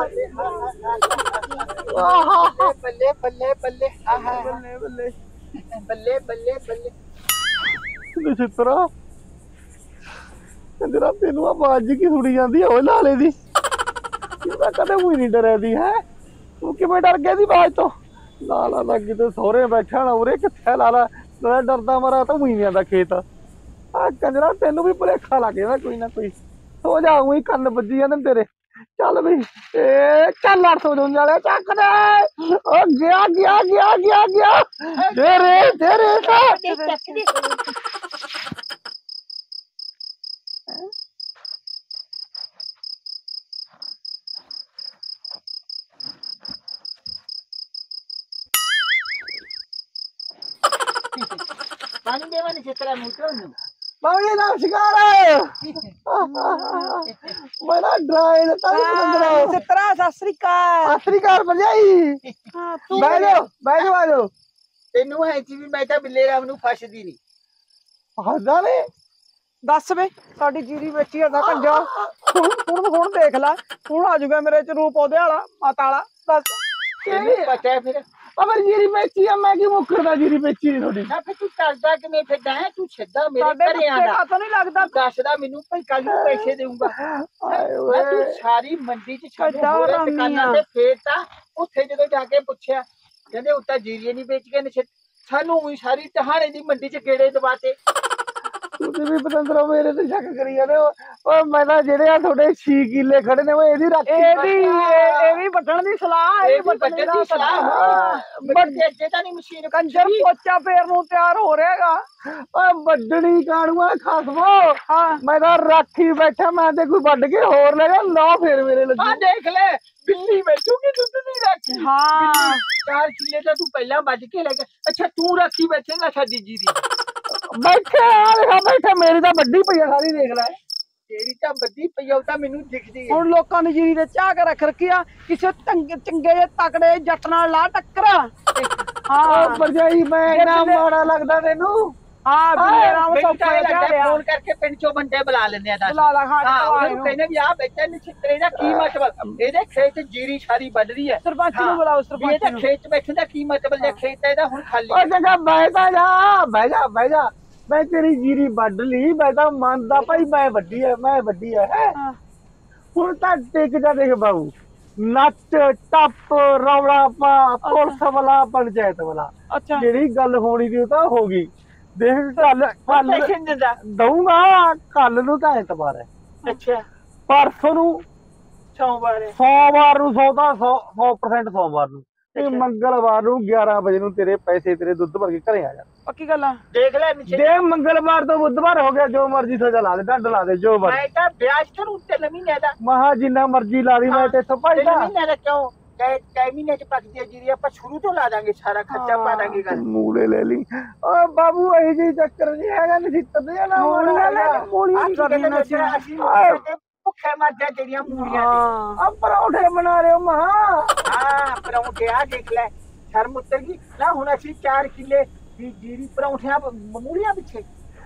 ਹਾ ਬੱਲੇ ਬੱਲੇ ਬੱਲੇ ਆਹਾ ਬੱਲੇ ਬੱਲੇ ਬੱਲੇ ਬੱਲੇ ਬੱਲੇ ਨਛਿੱਤਰਾ ਕੰਜਰਾ ਤੈਨੂੰ ਆਵਾਜ਼ ਕੀ ਸੁਣੀ ਜਾਂਦੀ ਓਏ ਲਾਲੇ ਦੀ? ਇਹਦਾ ਕਦੇ ਕੋਈ ਨਹੀਂ ਡਰਿਆ ਦੀ ਹੈ, ਤੂੰ ਕਿਵੇਂ ਡਰ ਗਿਆ ਦੀ ਆਵਾਜ਼ ਤੋਂ? ਲਾਲਾ ਦਾ ਕਿਤੇ ਸਹੁਰੇ ਬੈਠਾ ਨਾ ਉਰੇ ਕਿੱਥੇ ਲਾਲਾ ਡਰਦਾ ਮਰਾ ਤਾਂ ਉਹੀ ਨਹੀਂ ਆਂਦਾ ਖੇਤ। ਆ ਕੰਜਰਾ ਤੈਨੂੰ ਵੀ ਭੁਲੇਖਾ ਲੱਗ ਜਾਂਦਾ ਕੋਈ ਨਾ ਕੋਈ, ਸੋ ਜਾ ਉਹੀ ਕੰਨ ਵੱਜੀ ਜਾਂਦੇ ਤੇਰੇ। ਚੱਲ ਬਈ ਏ ਚੱਲ ਅੱਠ ਸੌ ਪਚਵੰਜਾ ਵਾਲੇ ਚੱਕ ਦੇ, ਓ ਗਿਆ ਗਿਆ ਗਿਆ ਗਿਆ ਗਿਆ ਦੇ ਰੇ ਦੇ ਰੇ ਪਾਣੀ ਦੇਵਾਂ ਨਛਿੱਤਰਾ ਮੂਤਰ ਨੂੰ ਬਾਬੇ ਦਾ ਸ਼ਿਕਾਰ ਮੇਰਾ ਡਰਾਈਨ ਤਾਂ ਨਹੀਂ ਸਿੱਤਰਾ ਸਤਿ ਸ੍ਰੀ ਅਕਾਲ। ਸਤਿ ਸ੍ਰੀ ਅਕਾਲ ਭਰਜਾਈ, ਹਾਂ ਤੂੰ ਬਹਿ ਜਾਓ ਬਹਿ ਜਾਓ ਆ ਜਾਓ। ਤੈਨੂੰ ਹੈ ਜੀ ਵੀ ਮੈਂ ਤਾਂ ਬਿੱਲੇ ਰਾਮ ਨੂੰ ਫਸਦੀ ਨਹੀਂ। ਹੱਸਦਾ ਨੇ ਦੱਸ ਵੇ ਸਾਡੀ ਜੀਰੀ ਵੇਚੀ ਆ ਤਾਂ ਕੰਜਾ। ਹੁਣ ਹੁਣ ਹੁਣ ਦੇਖ ਲੈ, ਹੁਣ ਆ ਜਾਊਗਾ ਮੇਰੇ ਚ ਰੂਪ ਉਹਦੇ ਵਾਲਾ ਮਾਤਾ ਵਾਲਾ। ਦੱਸ ਕਿਹੜੀ ਪਤਾ ਫਿਰ ਅਮਰ ਜੀਰੀ ਵੇਚੀ ਆ, ਮੈਂ ਕੀ ਮੁੱਕਰਦਾ ਜੀਰੀ ਵੇਚੀ ਨੀ ਤੁਹਾਡੀ। ਨਾ ਫਿਰ ਤੂੰ ਕਰਦਾ ਕਿਵੇਂ ਫਿਰਦਾ ਹੈ? ਤੂੰ ਸਿੱਧਾ ਮੇਰੇ ਸਾਡੇ ਘਰੇ ਆਂਦਾ ਪਤਾ ਨਹੀਂ ਲੱਗਦਾ। ਦੱਸਦਾ ਮੈਨੂੰ ਭਾਈ ਕੱਲ ਨੂੰ ਪੈਸੇ ਦੇਊਂਗਾ। ਆਏ ਮੈਂ ਓਏ ਤੂੰ ਸਾਰੀ ਮੰਡੀ ਚ ਛੱਡ ਵੱਡਾ ਹੋਰੇ ਹਰਾਮੀ ਦੁਕਾਨਾਂ ਆ। ਤੇ ਫੇਰ ਤਾਂ ਉੱਥੇ ਜਦੋਂ ਜਾ ਕੇ ਪੁੱਛਿਆ ਕਹਿੰਦੇ ਉੱਤਾ ਜੀਰੀਏ ਨਹੀਂ ਵੇਚ ਕੇ ਨਛਿੱਤ ਸਾਨੂੰ ਵੀ ਸਾਰੀ ਟਹਾਣੇ ਦੀ ਮੰਡੀ ਚ ਗੇੜੇ ਦਵਾਤੇ। ਤੁਸੀਂ ਵੀ ਪਤੰਦਰੋ ਮੇਰੇ ਤੇ ਸ਼ੱਕ ਕਰੀ ਜਾਂਦੇ ਹੋ। ਓਏ ਮੈਂ ਤਾਂ ਜਿਹੜੇ ਆ ਤੁਹਾਡੇ ਛੇ ਕਿੱਲੇ ਖੜੇ ਨੇ ਓਏ ਇਹਦੀ ਰਾਖੀ ਇਹਦੀ ਇਹ ਇਹ ਵੀ ਵੱਢਣ ਦੀ ਸਲਾਹ ਇਹ ਵੀ ਵੱਢਣ ਦੀ ਸਲਾਹ ਵੱਡੇ ਅੱਗੇ ਤਾਂ ਨਹੀਂ ਮਸ਼ੀਨ ਕੰਜਰ ਪੋਚਾ ਫੇਰ ਨੂੰ ਤਿਆਰ ਹੋ ਰਿਹਾਗਾ। ਓਏ ਵੱਢਣੀ ਕਾਣੂਆ ਖਸਮੋ। ਹਾਂ ਮੈਂ ਤਾਂ ਰਾਖੀ ਬੈਠਾ ਮੈਂ ਤੇ ਕੋਈ ਵੱਢ ਕੇ ਹੋਰ ਲੈ ਗਿਆ ਨਾ ਫੇਰ ਮੇਰੇ ਆ ਲੱਗੀ। ਦੇਖ ਲੈ ਬਿੱਲੀ ਬੈਠੂਗੀ ਦੁੱਧ ਨਹੀਂ ਰੱਖੀ। ਹਾਂ ਚਾਰ ਕਿੱਲੇ ਤਾਂ ਤੂੰ ਪਹਿਲਾਂ ਵੱਢ ਕੇ ਲੈ ਗਿਆ। ਅੱਛਾ ਤੂੰ ਰੱਖੀ ਬੈਠੇਗਾ ਸਾਡੀ ਜੀਰੀ। ਬੈਠੇ ਆ ਦੇਖਾ ਬੈਠੇ ਮੇਰੀ ਤਾਂ ਵੱਡੀ ਪਈ ਆ ਸਾਰੀ ਦੇਖ ਲੈ। ਤੇਰੀ ਤਾਂ ਵੱਡੀ ਪਈ ਆ ਉਹ ਤਾਂ ਮੈਨੂੰ ਦਿਖਦੀ ਹੈ। ਹੁਣ ਲੋਕਾਂ ਨੇ ਜੀਰੀ ਦੇ ਚਾਹ ਕੇ ਰੱਖ ਰੱਖੀ ਆ ਕਿਸੇ ਚੰਗੇ ਚੰਗੇ ਜਿਹੇ ਤਕੜੇ ਜੱਟ ਨਾਲ ਲਾ ਟੱਕਰ। ਹਾਂ ਓ ਭਰਜਾਈ ਮੈਂ ਇੰਨਾ ਮਾੜਾ ਲੱਗਦਾ ਤੈਨੂੰ। ਹਾਂ ਬਿੱਲੇ ਰਾਮ ਮੈਨੂੰ ਸੌਖਾ ਤਾਂ ਇਹ ਜਿਹਾ ਲੱਗਦਾ ਲਿਆ ਫੋਨ ਕਰਕੇ ਪਿੰਡ ਚੋਂ ਬੰਦੇ ਬੁਲਾ ਲੈਂਦੇ ਆ। ਦੱਸ ਬੁਲਾ ਲਾ ਹਾਂ ਹਾਂ ਉਹਨੂੰ ਕਹਿੰਦੇ ਵੀ ਆ ਬੈਠੇ ਨਛਿੱਤਰੇ ਦਾ ਕੀ ਮਤਲਬ। ਇਹਦੇ ਖੇਤ ਜੀਰੀ ਸਾਰੀ ਵੱਢ ਰਹੀ ਹੈ। ਸਰਪੰਚ ਨੂੰ ਬੁਲਾਓ ਵੀ ਸਰਪੰਚ ਇਹਦਾ ਨੂੰ। ਖੇਤ ਬੈਠਣ ਦਾ ਕੀ ਮਤਲਬ ਜੇ ਖੇਤ ਇਹਦਾ ਹੁਣ ਖਾਲੀ ਓ ਜਗਾ ਬੈਠਾ ਜਾ ਬਹਿ ਜਾ ਬਹਿ ਜਾ। ਮੈਂ ਤੇਰੀ ਜੀਰੀ ਵੱਢ ਲਈ ਮੈਂ ਤਾਂ ਮੰਨਦਾ ਭਾਈ ਮੈਂ ਵੱਡੀ ਹੈ ਮੈਂ ਵੱਡੀ ਹੈ। ਹਾਂ ਹੁਣ ਤਾਂ ਟਿਕ ਜਾ ਦੇਖ ਬਾਬੂ ਨੱਚ ਟੱਪ ਰੌਲਾ ਪਾ ਪੁਲਿਸ ਵਾਲਾ ਪੰਚਾਇਤ ਵਾਲਾ ਅੱਛਾ ਜਿਹੜੀ ਗੱਲ ਹੋਣੀ ਸੀ ਉਹ ਤਾਂ ਹੋ ਗਈ। ਦੇਖ ਕੱਲ ਕੱਲ ਪੈਸੇ ਨੀ ਦਿੰਦਾ। ਦਊਂਗਾ ਕੱਲ ਨੂੰ ਤਾਂ ਐਤਵਾਰ ਹੈ। ਅੱਛਾ ਪਰਸੋਂ ਨੂੰ ਸੋਮਵਾਰ ਹੈ। ਸੋਮਵਾਰ ਨੂੰ ਸੌ ਤਾਂ ਸੌ ਸੌ percent ਸੋਮਵਾਰ ਨੂੰ ਤੇ ਅੱਛਾ। ਮੰਗਲਵਾਰ ਨੂੰ ਗਿਆਰਾਂ ਵਜੇ ਨੂੰ ਤੇਰੇ ਪੈਸੇ ਤੇਰੇ ਦੁੱਧ ਭਰ ਕੇ ਘਰੇ ਆ ਜਾਣ। ਪੱਕੀ ਗੱਲ ਆ। ਦੇਖ ਲੈ ਨਿਸ਼ਚਿਤ ਜੇ ਮੰਗਲਵਾਰ ਤੋਂ ਬੁੱਧਵਾਰ ਹੋ ਗਿਆ ਜੋ ਮਰਜ਼ੀ ਸਜ਼ਾ ਲਾ ਦੇ ਢੰਡ ਲਾ ਦੇ ਜੋ ਮਰਜ਼ੀ। ਮੈਂ ਤਾਂ ਵਿਆਜ ਕਰੂ ਤਿੰਨ ਮਹੀਨੇ ਦਾ। ਮਹਾ ਜਿੰਨਾ ਮਰਜ਼ੀ ਲਾ ਦੀ ਮੈਂ ਤੇ ਇੱਥੋਂ ਤਿੰਨ ਭਾਈਦਾ ਮਹੀਨੇ ਦਾ ਕਿਉਂ ਕਈ ਕਈ ਮਹੀਨੇ ਚ ਪੱਕਦੀ ਹੈ ਜੀਰੀ ਆਪਾਂ ਸ਼ੁਰੂ ਤੋਂ ਲਾ ਦਾਂਗੇ ਸਾਰਾ ਖਰਚਾ ਪਾ ਦਾਂਗੇ ਗੱਲ। ਮੂਲੇ ਲੈ ਲਈ ਓ ਬਾਬੂ ਇਹ ਜੀ ਚੱਕਰ ਨਹੀਂ ਹੈਗਾ ਨਛਿੱਤਰ ਦੇ ਨਾ ਮੂਲੀਆਂ ਲੈ ਲਈ, ਮੂਲੀਆਂ ਆਹ ਨੀ ਕੀ ਕਹਿੰਦੇ ਕਰਨੀਆਂ ਨੇ ਸੀ। ਅਸੀਂ ਮੂਲੀਆਂ ਭੁੱਖੇ ਮਰ ਜਾ ਜਿਹੜੀਆਂ ਮੂਲੀਆਂ ਨੇ। ਹਾਂ ਆ ਪਰੌਂਠੇ ਬਣਾ ਰਹੇ ਹੋ ਮਹਾ। ਹਾਂ ਪਰੌਂਠੇ ਆ ਦੇਖ ਲੈ ਸ਼ਰਮ ਉਤਰ ਗਈ ਨਾ। ਹੁਣ ਅਸੀਂ ਚਾਰ ਕਿੱਲੇ ਦੀ ਜੀਰੀ ਪਰੌਂਠਿਆਂ ਮੂਲੀਆਂ ਪਿੱਛੇ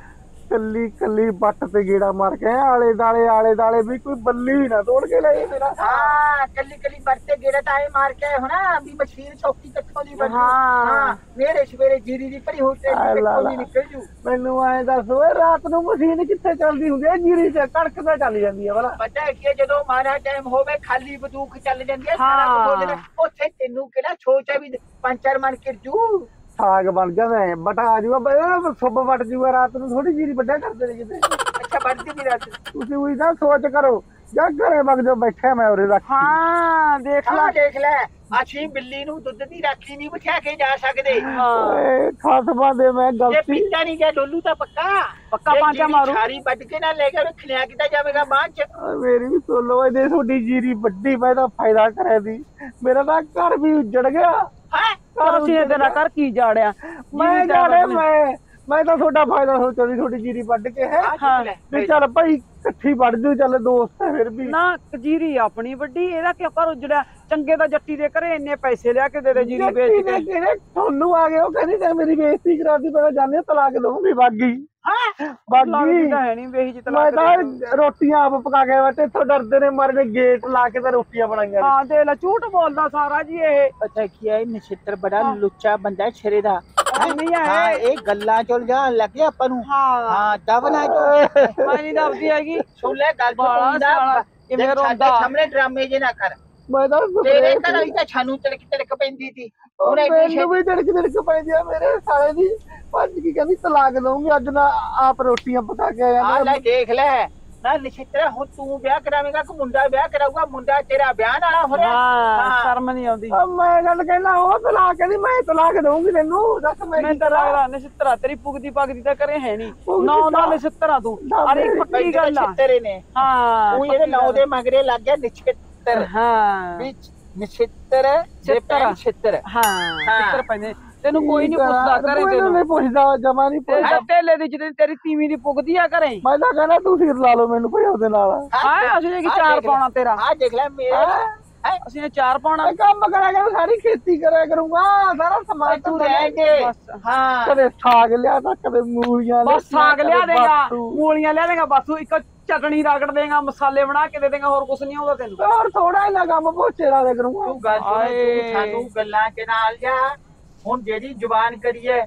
ਕੱਲੀ ਕੱਲੀ ਬੱਟ ਤੇ ਗੇੜਾ ਮਾਰ ਕੇ ਆਲੇ ਦਾਲੇ ਆਲੇ ਦਾਲੇ ਵੀ ਕੋਈ ਬੱਲੀ ਨਾ ਤੋੜ ਕੇ ਲੈ ਮੇਰਾ। ਹਾਂ ਕੱਲੀ ਕੱਲੀ ਵਰਤੇ ਗੇੜਾ ਤਾਂ ਇਹ ਮਾਰ ਕੇ ਹੋਣਾ ਵੀ ਮਸ਼ੀਨ ਚੌਕੀ ਕਿੱਥੋਂ ਦੀ ਬਣੀ। ਹਾਂ। ਹਾਂ ਮੇਰੇ ਸਵੇਰੇ ਜੀਰੀ ਦੀ ਭਰੀ ਹੋਈ ਟ੍ਰੇਨ ਕਿੱਥੋਂ ਦੀ ਨਿਕਲ ਜੂ। ਮੈਨੂੰ ਐ ਦੱਸ ਓਏ ਰਾਤ ਨੂੰ ਮਸ਼ੀਨ ਕਿੱਥੇ ਚੱਲਦੀ ਹੁੰਦੀ ਹੈ ਜੀਰੀ ਚ ਕਣਕ ਤਾਂ ਚੱਲ ਜਾਂਦੀ ਹੈ ਭਲਾ। ਪਤਾ ਹੈ ਕਿ ਜਦੋਂ ਮਾਰਾ ਟਾਈਮ ਹੋਵੇ ਖਾਲੀ ਬੰਦੂਕ ਚੱਲ ਜਾਂਦੀ ਹੈ ਸਾਰਾ ਹਾਂ। ਕੁਝ ਹੋ ਜਾਂਦਾ। ਉੱਥੇ ਤੈਨੂੰ ਕਿਹੜਾ ਸੋਚ ਹੈ ਵੀ ਪੰਜ ਚਾਰ ਮਣ ਕਿਰਜੂ। ਸਾਗ ਬਣ ਜਾਂਦਾ ਹੈ ਬਟਾ ਆ ਜੂਗਾ ਸੁੱਬ ਵੱਟ ਜੂਗਾ ਰਾਤ ਨੂੰ ਥੋੜੀ ਜੀਰੀ ਵੱਡਾ ਕਰਦੇ ਨੇ ਕਿਤੇ। ਅੱਛਾ ਵੱਢਦੀ ਨਹੀਂ ਰਾਤ। ਤੁਸੀਂ ਉਹੀ ਤਾਂ ਸੋਚ ਕਰੋ ਜਾਂ ਘਰੇ ਵਗ ਜਾਓ ਬੈਠਾ ਮੈਂ ਉਰੇ ਰੱਖ। ਹਾਂ ਦੇਖ ਲੈ ਹਾਂ ਦੇਖ ਲੈ ਅਸੀਂ ਬਿੱਲੀ ਨੂੰ ਦੁੱਧ ਦੀ ਰਾਖੀ ਨਹੀਂ ਬਿਠਾ ਕੇ ਜਾ ਸਕਦੇ। ਹਾਂ ਓਏ ਖਸਮਾਂ ਦੇ ਮੈਂ ਜੇ ਗਲਤੀ ਪੀਤਾ ਨਹੀਂ ਗਿਆ ਡੋਲੂ ਤਾਂ ਪੱਕਾ ਪੱਕਾ ਜੇ ਪਾਂਚਾ ਜੀਰੀ ਮਾਰੂ। ਸਾਰੀ ਵੱਢ ਕੇ ਨਾ ਲੈ ਕੇ ਖਲਿਆ ਕਿੱਦਾਂ ਜਾਵੇਗਾ ਬਾਅਦ ਚ। ਮੇਰੀ ਵੀ ਸੁਣ ਲਓ ਇਹਦੇ ਤੁਹਾਡੀ ਜੀਰੀ ਵੱਡੀ ਮੈਂ ਤਾਂ ਫਾਇਦਾ ਕਰਿਆ ਦੀ ਮੇਰਾ ਤਾਂ ਘਰ ਵੀ ਉੱਜੜ ਗਿਆ। ਹੈ ਪਰ ਅਸੀਂ ਇਹਦੇ ਨਾਲ ਕਰ ਕੀ ਜਾੜਿਆ। ਮੈਂ ਜਾਣੇ ਮੈਂ ਮੈਂ ਤਾਂ ਤੁਹਾਡਾ ਫਾਇਦਾ ਸੋਚਿਆ ਸੀ ਤੁਹਾਡੀ ਜੀਰੀ ਵੱਢ ਕੇ ਹੈ। ਹਾਂ ਵੀ ਚੱਲ ਭਾਈ ਇਕੱਠੀ ਵੱਢ ਜੂ ਚੱਲ ਦੋਸਤ ਹੈ ਫਿਰ ਵੀ। ਨਾ ਕਜੀਰੀ ਆਪਣੀ ਵੱਡੀ ਇਹਦਾ ਕਿਉਂ ਕਰ ਉਜੜਿਆ। ਚੰਗੇ ਤਾਂ ਜੱਟੀ ਦੇ ਘਰੇ ਇੰਨੇ ਪੈਸੇ ਲਿਆ ਕੇ ਦੇ ਦੇ ਜੀਰੀ ਵੇਚ ਕੇ। ਕਿਹੜੇ ਤੁਹਾਨੂੰ ਆ ਗਏ ਉਹ ਕਹਿੰਦੀ ਤੇ ਮੇਰੀ ਬੇਇੱਜ਼ਤੀ ਕਰਾਤੀ ਮੈਂ ਜਾਂਦੇ ਤਲਾਕ ਦਊਂਗੀ ਬਾਗੀ। ਹਾਂ ਬਾਗੀ ਤਾਂ ਹੈ ਨਹੀਂ ਵੇਹੀ ਜਿ ਮੈਂ ਤਲਾਕ ਤਾਂ ਦੇ। ਰੋਟੀਆਂ ਆਪ ਪਕਾ ਕੇ ਬੈਠੇ ਇੱਥੋਂ ਡਰਦੇ ਨੇ ਮਾਰੇ ਨੇ ਗੇਟ ਲਾ ਕੇ ਤਾਂ ਰੋਟੀਆਂ ਬਣਾਈਆਂ ਨੇ। ਹਾਂ ਦੇ ਲੈ ਝੂਠ ਬੋਲਦਾ ਸਾਰਾ ਜੀ ਇਹ। ਪਤਾ ਕੀ ਹੈ ਨਛਿੱਤਰ ਬੜਾ ਹਾਂ। ਲੁੱਚਾ ਬੰਦਾ ਛਰੇ ਦਾ। ਨਹੀਂ ਹੈ ਹਾਂ ਇਹ ਗੱਲਾਂ ਚੁਲ ਜਾਣ ਲੱਗੇ ਆਪਾਂ ਨੂੰ। ਹਾਂ ਹਾਂ ਦਵਨਾ ਮੈਂ ਨਹੀਂ ਦੱਬਦੀ ਹੈਗੀ। ਸੁਣ ਲੈ ਗੱਲ ਬਾਲਾ ਸੁਣਦਾ ਸਿਆਣਾ ਕਿਵੇਂ ਸਾਡੇ ਰੋਂਦਾ। ਸਾਹਮਣੇ ਡਰਾਮੇ ਜੇ ਨਾ ਕਰ। ਮੈਂ ਤਾਂ ਤੇਰੇ ਘਰ ਵਾਲੀ ਤਾਂ ਛਾਨੂੰ ਤੜਕ ਤੜਕ ਪੈਂਦੀ ਸੀ। ਹੁਣ ਐਡੀ ਮੈਨੂੰ ਵੀ ਤੜਕ ਤੜਕ ਪੈਂਦੀ ਆ ਮੇਰੇ ਸਾਲੇ ਦੀ ਭੱਜ ਕੇ ਕਹਿੰਦੀ ਤਲਾਕ ਦਊਂਗੀ ਅੱਜ ਨਾ ਆਪ ਰੋਟੀਆਂ ਪਕਾ ਕੇ ਆਇਆ ਆ ਲੈ ਦੇਖ ਲੈ ਨਾ ਨਛਿੱਤਰ ਹੁਣ ਤੂੰ ਵਿਆਹ ਕਰਾਵੇਂਗਾ ਕਿ ਮੁੰਡਾ ਵਿਆਹ ਕਰਾਊਗਾ। ਮੁੰਡਾ ਤੇਰਾ ਵਿਆਹ ਵਾਲਾ ਹੋ ਰਿਹਾ। ਹਾਂ ਸ਼ਰਮ ਨਹੀਂ ਆਉਂਦੀ। ਆ ਮੈਂ ਗੱਲ ਕਹਿਣਾ ਉਹ ਤਲਾਕ ਕਹਿੰਦੀ ਮੈਂ ਤਲਾਕ ਦਊਂਗੀ ਤੈਨੂੰ ਦੱਸ ਮੈਂ ਮੈਂ ਕੀ ਤਾਂ ਕਰਾਂ। ਲੱਗਦਾ ਨਛਿੱਤਰਾ ਤੇਰੀ ਪੁਗਦੀ ਪਗਦੀ ਤਾਂ ਕਰੇ ਹੈ ਨਹੀਂ। ਪੁਗਦੀ ਨੌ ਤਾਂ- ਨਾਲ ਨਛਿੱਤਰਾ ਤੂੰ। ਨਾ ਅਰੇ ਮੇਰੀ ਪੱਕੀ ਗੱਲ ਆ। ਨਛਿੱਤਰ ਨੇ ਹਾਂ ਉਹ ਇਹਦੇ ਨਾਂ ਦੇ ਮਗਰੇ ਲੱਗ ਗਿਆ ਨਛਿੱਤਰ। ਹਾਂ ਵਿੱਚ ਨਛਿੱਤਰ ਛਿੱਤਰ। ਛਿੱਤਰ ਛਿੱਤਰ। ਹਾਂ ਛਿੱਤਰ ਪੈਂਦੇ ਤੈਨੂੰ ਕੋਈ ਨਹੀਂ ਪੁੱਛਦਾ ਕਰੇ ਕੋਈ ਤੈਨੂੰ। ਨਹੀਂ ਪੁੱਛਦਾ ਜਮਾ ਨਹੀਂ ਪੁੱਛਦਾ। ਤੇ ਢੇਲੇ ਦੀ ਜਿਹੜੀ ਤੇਰੀ ਤੀਵੀਂ ਦੀ ਪੁਗਦੀ ਆ ਘਰੇ। ਮੈਂ ਤਾਂ ਕਹਿੰਦਾ ਤੂੰ ਸਿਰ ਲਾ ਲਓ ਮੈਨੂੰ ਭਾਈ ਉਹਦੇ ਨਾਲ। ਹਾਂ ਅਸੀਂ ਨੇ ਕੀ ਆਹ ਚਾਰ ਦੇਖ ਲੈ। ਪਾਉਣਾ ਤੇਰਾ। ਆ ਦੇਖ ਲੈ ਮੇਰੇ ਹੈਂ? ਅਸੀਂ ਨੇ ਚਾਰ ਪਾਉਣਾ। ਮੈਂ ਕੰਮ ਕਰਿਆ ਕਰ ਸਾਰੀ ਖੇਤੀ ਕਰਿਆ ਕਰੂੰਗਾ ਸਾਰਾ ਸਮਾਨ ਤੂੰ ਰਹਿ ਜੇ। ਬਸ। ਹਾਂ ਕਦੇ ਸਾਗ ਲਿਆ ਤਾਂ ਕਦੇ ਮੂਲੀਆਂ ਬਸ ਸਾਗ ਲਿਆ ਕਦੇ ਦੇਗਾ ਬਾਥੂ। ਮੂਲੀਆਂ ਲਿਆ ਦੇਗਾ ਬਸ ਇੱਕ ਚਟਣੀ ਰਗੜ ਦੇਗਾ ਮਸਾਲੇ ਬਣਾ ਕੇ ਦੇ ਦੇਗਾ ਹੋਰ ਕੁਝ ਨਹੀਂ ਆਉਂਦਾ ਤੈਨੂੰ। ਹੋਰ ਥੋੜਾ ਹੀ ਨਾ ਕੰਮ ਪੋਚੇ ਲਾ ਦੇ ਕਰੂੰਗਾ। ਤੂੰ ਗੱਲ ਸੁਣ ਆਏ। ਤੂੰ ਸਾਨੂੰ ਗੱਲਾਂ ਕੇ ਨਾਲ ਜਾ। ਹੁਣ ਜਿਹੜੀ ਜ਼ੁਬਾਨ ਕਰੀਏ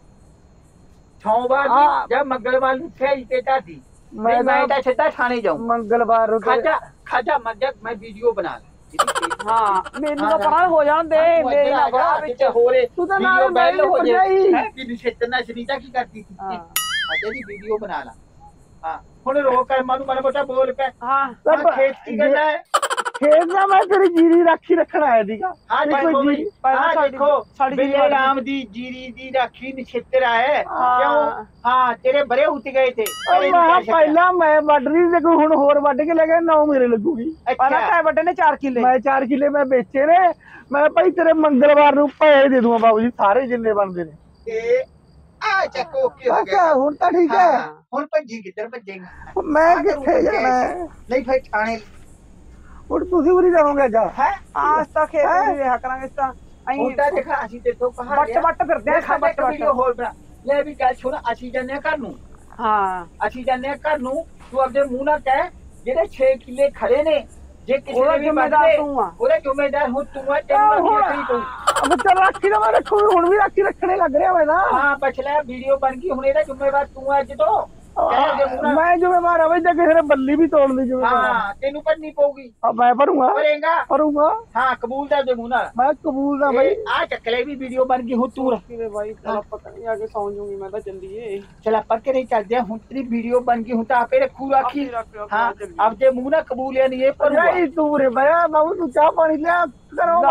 ਸੋਮਵਾਰ ਹਾਂ। ਦੀ ਜਾਂ ਮੰਗਲਵਾਰ ਨੂੰ ਫੇਰ ਤੇ ਢਾਡੀ ਮੈਂ ਮੈਂ ਤਾਂ ਤਾਂ ਸਿੱਧਾ ਥਾਣੇ ਜਾਊਂ। ਮੰਗਲਵਾਰ ਨੂੰ ਤੇ- ਖਾਜਾ ਖਾਜਾ ਮੱਜਾ ਮੈਂ ਵੀਡੀਓ ਬਣਾ ਲਾਂ। ਹਾਂ ਮੈਨੂੰ ਤਾਂ ਪਰਾਂ ਹੋ ਜਾਂਦੇ ਮੇਰੇ ਨਾਲ ਬੜਾ ਵਿੱਚ ਹੋਰੇ ਤੂੰ ਤਾਂ ਨਾਲ ਬੈਲ ਹੋ ਜਾਈ ਜਾਏ ਕਿ ਨਿਸ਼ਚਿਤਨਾ ਸੁਨੀਤਾ ਕੀ ਕਰਦੀ ਸੀ ਹਾਂ ਅਜੇ ਦੀ ਵੀਡੀਓ ਬਣਾ ਲਾ ਹਾਂ ਹੁਣ ਰੋ ਕਰ ਮਾਨੂੰ ਮਾੜਾ ਮੋਟਾ ਬੋਲ ਪੈ ਹਾਂ ਸਭ ਖੇਤ ਕੀ ਗੱਲ ਹੈ ਖੇਤ ਦਾ ਮੈਂ ਤੇਰੀ ਜੀਰੀ ਰਾਖੀ ਰੱਖਣ ਆਇਆ ਸੀਗਾ ਹਾਂ ਤੇਰੀ ਦੇਖੋ ਕੋਈ ਬਈ ਜੀਰੀ ਹਾਂ ਸਾਡੀ- ਦੇਖੋ ਸਾਡੀ ਬਿਲੇ ਜੀਰੀ ਰਾਮ ਦੀ ਜੀਰੀ ਦੀ ਰਾਖੀ ਨਿਸ਼ਚਿਤ ਹੈ ਹਾਂ। ਕਿਉਂ ਹਾਂ ਤੇਰੇ ਬਰੇ ਉੱਤ ਗਏ ਥੇ ਉਹ ਮੈਂ ਪਹਿਲਾਂ ਮੈਂ ਵੱਢ ਰਹੀ ਤੇ ਕੋਈ ਹੁਣ ਹੋਰ ਵੱਢ ਕੇ ਲੈ ਗਿਆ ਨੌ ਮੇਰੇ ਲੱਗੂਗੀ ਪਹਿਲਾਂ ਕਾਇ ਵੱਡੇ ਨੇ ਚਾਰ ਕਿੱਲੇ ਮੈਂ ਚਾਰ ਕਿੱਲੇ ਮੈਂ ਵੇਚੇ ਨੇ ਮੈਂ ਭਾਈ ਤੇਰੇ ਮੰਗਲਵਾਰ ਨੂੰ ਪੈਸੇ ਦੇ ਦੂੰਗਾ ਬਾਬੂ ਜੀ ਸਾਰੇ ਜਿੰਨੇ ਬਣਦੇ ਨੇ ਤੇ ਆ ਚੱਕੋ ਕੀ ਹੋ ਗਿਆ ਅੱਛਾ ਹੁਣ ਤਾਂ ਠੀਕ ਹੈ ਹਾਂ, ਹੁਣ ਭੱਜੀ ਕਿੱਧਰ ਭੱਜੇਗਾ ਮੈਂ ਕਿੱਥੇ ਜਾਣਾ ਹੈ? ਨਹੀਂ ਫਿਰ ਥਾਣੇ ਹੁਣ ਤੁਸੀਂ ਉਰੀ ਜਾਓਗੇ ਜਾ ਹੈ ਆਸ ਤਾਂ ਖੇਤ ਨਹੀਂ ਰਿਹਾ ਕਰਾਂਗੇ ਇਸ ਤਾਂ ਹੁਣ ਤਾਂ ਦੇਖਾ ਅਸੀਂ ਤੇ ਤੋਂ ਕਹਾ ਵੱਟ ਵੱਟ ਫਿਰਦੇ ਆ ਵੱਟ ਵੱਟ ਹੋਰ ਬਣਾ ਲੈ ਵੀ ਗੱਲ ਸੁਣ ਅਸੀਂ ਜਾਂਦੇ ਆ ਘਰ ਨੂੰ ਹਾਂ ਅਸੀਂ ਜਾਂਦੇ ਆ ਘਰ ਨੂੰ ਤੂੰ ਆਪਣੇ ਮੂੰਹ ਨਾਲ ਕਹਿ ਜਿਹੜੇ ਛੇ ਕਿੱਲੇ ਖੜੇ ਨੇ ਜੇ ਕਿਸੇ ਉਹਦਾ ਨੇ ਵੀ ਜ਼ਿੰਮੇਦਾਰ ਮੰਗੇ, ਤੂੰ ਆ। ਉਹਦਾ ਜ਼ਿੰਮੇਦਾਰ ਹੁਣ ਤੂੰ ਆ ਤੈਨੂੰ ਹੁਣ ਰੱਖੀ ਤੂੰ ਅਬ ਚੱਲ ਰਾਖੀ ਦਾ ਮੈਂ ਰੱਖੂ ਹੁਣ ਵੀ ਰਾਖੀ ਰੱਖਣੇ ਲੱਗ ਰਿਹਾ ਮੈਂ ਨਾ ਹਾਂ ਪਛਲਾ ਵੀਡੀਓ ਬਣ ਗਈ ਹੁਣ ਇਹਦਾ ਜ਼ਿੰਮੇਵਾਰ ਤੂੰ ਆ ਅੱਜ ਤੋਂ ਕਹਿ ਦੇ ਮੂੰਹ ਨਾਲ। ਮੈਂ ਜ਼ਿੰਮੇਵਾਰ ਆ ਬਈ ਜੇ ਕਿਸੇ ਨੇ ਬੱਲੀ ਵੀ ਤੋੜ ਲਈ ਜ਼ਿੰਮੇਵਾਰ ਹਾਂ ਤੈਨੂੰ ਭਰਨੀ ਪਊਗੀ ਆ ਮੈਂ ਭਰੂੰਗਾ ਭਰੇਗਾ ਭਰੂੰਗਾ ਹਾਂ ਕਬੂਲ ਦਾ ਦੇ ਮੂੰਹ ਨਾਲ ਮੈਂ ਕਬੂਲ ਦਾ ਬਈ ਆ ਚੱਕਲੇ ਵੀ ਵੀਡੀਓ ਬਣ ਗਈ ਹੁਣ ਤੂੰ ਕਿਵੇਂ ਬਾਈ ਚਲ ਪਤਾ ਨਹੀਂ ਆ ਕੇ ਸੌਂ ਜੂਗੀ ਮੈਂ ਤਾਂ ਚੱਲੀਏ ਚਲ ਆਪਾਂ ਘਰੇ ਚੱਲਦੇ ਆ ਹੁਣ ਤੇਰੀ ਵੀਡੀਓ ਬਣ ਗਈ ਹੁਣ ਤਾਂ ਆਪੇ ਰੱਖੂ ਰਾਖੀ ਹਾਂ ਆਪਦੇ ਮੂੰਹ ਨਾਲ ਕਬੂਲਿਆ ਨਹੀਂ ਇਹ ਪਰ ਨਹੀਂ ਤੂੰ ਰੇ ਭਇਆ ਬਾਬੂ ਤੂੰ ਚਾਹ ਪਾਣੀ ਲਿਆ ਕਰੋ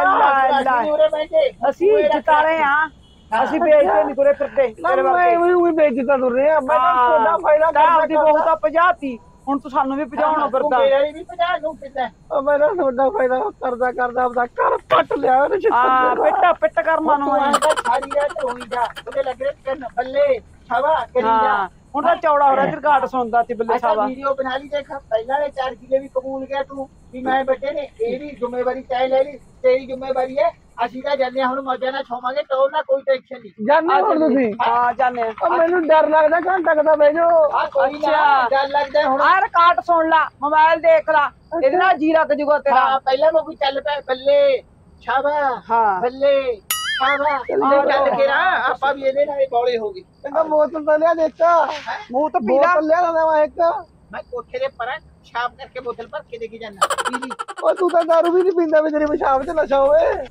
ਅਸੀਂ ਜਿਤਾਰੇ ਆ ਅਸੀਂ ਵੇਚਦੇ ਨਹੀਂ ਤੁਰੇ ਫਿਰਦੇ ਤੇਰੇ ਮੈਂ ਵਰਗੇ ਵੀ ਉਹੀ ਵੇਚਦਾ ਤੁਰ ਰਿਹਾ ਮੈਂ ਤਾਂ ਤੁਹਾਡਾ ਫਾਇਦਾ ਤਾਂ ਆਪਦੀ ਬਹੂ ਤਾਂ ਭਜਾਤੀ ਹੁਣ ਤੂੰ ਸਾਨੂੰ ਵੀ ਭਜਾਉਣਾ ਫਿਰਦਾ ਵੀ ਪੰਜਾਹ ਨੂੰ ਕਿੱਦਾਂ ਮੈਂ ਤਾਂ ਤੁਹਾਡਾ ਫਾਇਦਾ ਕਰਦਾ ਕਰਦਾ ਆਪਦਾ ਘਰ ਪੱਟ ਲਿਆ ਉਹਨੇ ਹਾਂ ਪਿੱਟ ਪਿੱਟ ਕਰਮਾਂ ਨੂੰ ਤੂੰ ਆਂਦਾ ਸਾਰੀ ਰਾਤ ਹੋਈ ਜਾ ਉਹਦੇ ਲੱਗ ਰਿਹਾ ਕਰਨ ਬੱਲੇ ਛਾਵਾ ਕਰੀ ਜਾ ਹਾਂ ਹੁਣ ਤਾਂ ਚੌੜਾ ਹੋ ਰਿਹਾ ਰਿਕਾਰਡ ਸੁਣਦਾ ਤੇ ਬੱਲੇ ਅੱਛਾ ਸਾਵਾ ਵੀਡੀਓ ਬਣਾ ਲਈ ਦੇਖ ਪਹਿਲਾਂ ਵਾਲੇ ਚਾਰ ਕਿਲੇ ਵੀ ਕਬੂਲ ਗਿਆ ਤੂੰ ਵੀ ਮੈਂ ਬੱਚੇ ਨੇ ਇਹ ਵੀ ਜ਼ਿੰਮੇਵਾਰੀ ਤੈਅ ਲੈ ਲਈ ਤੇਰੀ ਜ਼ਿੰਮੇਵਾਰੀ ਹੈ ਅਸੀਂ ਤਾਂ ਜਾਂਦੇ ਹੁਣ ਮੌਜਾਂ ਨਾਲ ਛੋਵਾਂਗੇ ਟੋਲ ਨਾ ਕੋਈ ਟੈਨਸ਼ਨ ਨਹੀਂ ਜਾਨੇ ਹੁਣ ਤੁਸੀਂ ਹਾਂ ਜਾਣੇ ਉਹ ਮੈਨੂੰ ਡਰ ਲੱਗਦਾ ਘੰਟਾ ਕਦਾ ਬਹਿ ਜਾਓ ਆ ਕੋਈ ਨਾ ਡਰ ਲੱਗਦਾ ਹੁਣ ਆ ਰਿਕਾਰਡ ਸੁਣ ਲਾ ਮੋਬਾਈਲ ਦੇਖ ਲਾ ਇਹਦੇ ਨਾਲ ਜੀ ਲੱਗ ਜੂਗਾ ਤੇਰਾ ਹਾਂ ਪਹਿਲਾਂ ਉਹ ਵੀ ਚੱਲ ਪਿਆ ਬੱਲੇ ਛਾਵਾ ਹਾਂ ਬੱਲੇ ਛਾਵਾ ਚੱਲ ਕੇ ਨਾ ਆਪਾਂ ਵੀ ਇਹਦੇ ਨਾਲ ਬੌਲੇ ਹੋ ਗਏ ਕਹਿੰਦਾ ਬੋਤਲ ਤਾਂ ਲਿਆ ਦੇਖ ਮੂੰਹ ਤਾਂ ਪੀਲਾ ਬੋਤਲ ਲਿਆ ਨਾ ਮੈਂ ਇੱਕ ਮੈਂ ਕੋਠੇ ਦੇ ਪਰਾਂ ਛਾਪ ਕਰਕੇ ਬੋਤਲ ਭਰ ਕੇ ਦੇ ਕੇ ਜਾਣਾ ਪੀਲੀ ਉਹ ਤੂੰ ਤਾਂ ਦਾਰੂ ਵੀ ਨਹੀਂ ਪੀਂਦਾ ਵੀ ਤੇਰੀ ਪਿਸ਼ਾਬ ਚ ਨਸ਼ਾ ਹੋਵੇ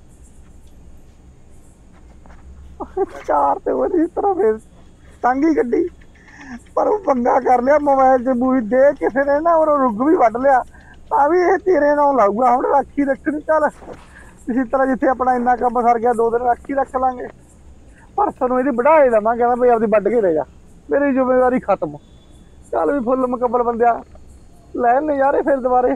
ਚਾਰ ਤੇ ਉਹਦੀ ਤਰ੍ਹਾਂ ਫੇਰ ਟਾਂਗੀ ਗੱਡੀ ਪਰ ਉਹ ਪੰਗਾ ਕਰ ਲਿਆ ਮੋਬਾਈਲ 'ਚ ਮੂਵੀ ਦੇ ਕਿਸੇ ਨੇ ਨਾ ਉਹ ਰੁੱਗ ਵੀ ਵੱਢ ਲਿਆ ਤਾਂ ਵੀ ਇਹ ਤੇਰੇ ਨਾਲ ਲਾਊਗਾ ਹੁਣ ਰਾਖੀ ਰੱਖਣੀ ਚੱਲ ਇਸੇ ਤਰ੍ਹਾਂ ਜਿੱਥੇ ਆਪਣਾ ਇੰਨਾ ਕੰਮ ਸਰ ਗਿਆ ਦੋ ਦਿਨ ਰਾਖੀ ਰੱਖ ਲਾਂਗੇ ਪਰਸੋਂ ਨੂੰ ਇਹਦੀ ਵਢਾਏ ਦੇਵਾਂ ਕਹਿੰਦਾ ਬਈ ਆਪਦੀ ਵੱਢ ਕੇ ਲੈ ਜਾ ਮੇਰੀ ਜ਼ਿੰਮੇਵਾਰੀ ਖਤਮ ਚੱਲ ਵੀ ਫੁੱਲ ਮੁਕੱਬਲ ਬੰਦਿਆ ਲੈ ਨਜ਼ਾਰੇ ਫਿਰ ਦੁਬਾਰੇ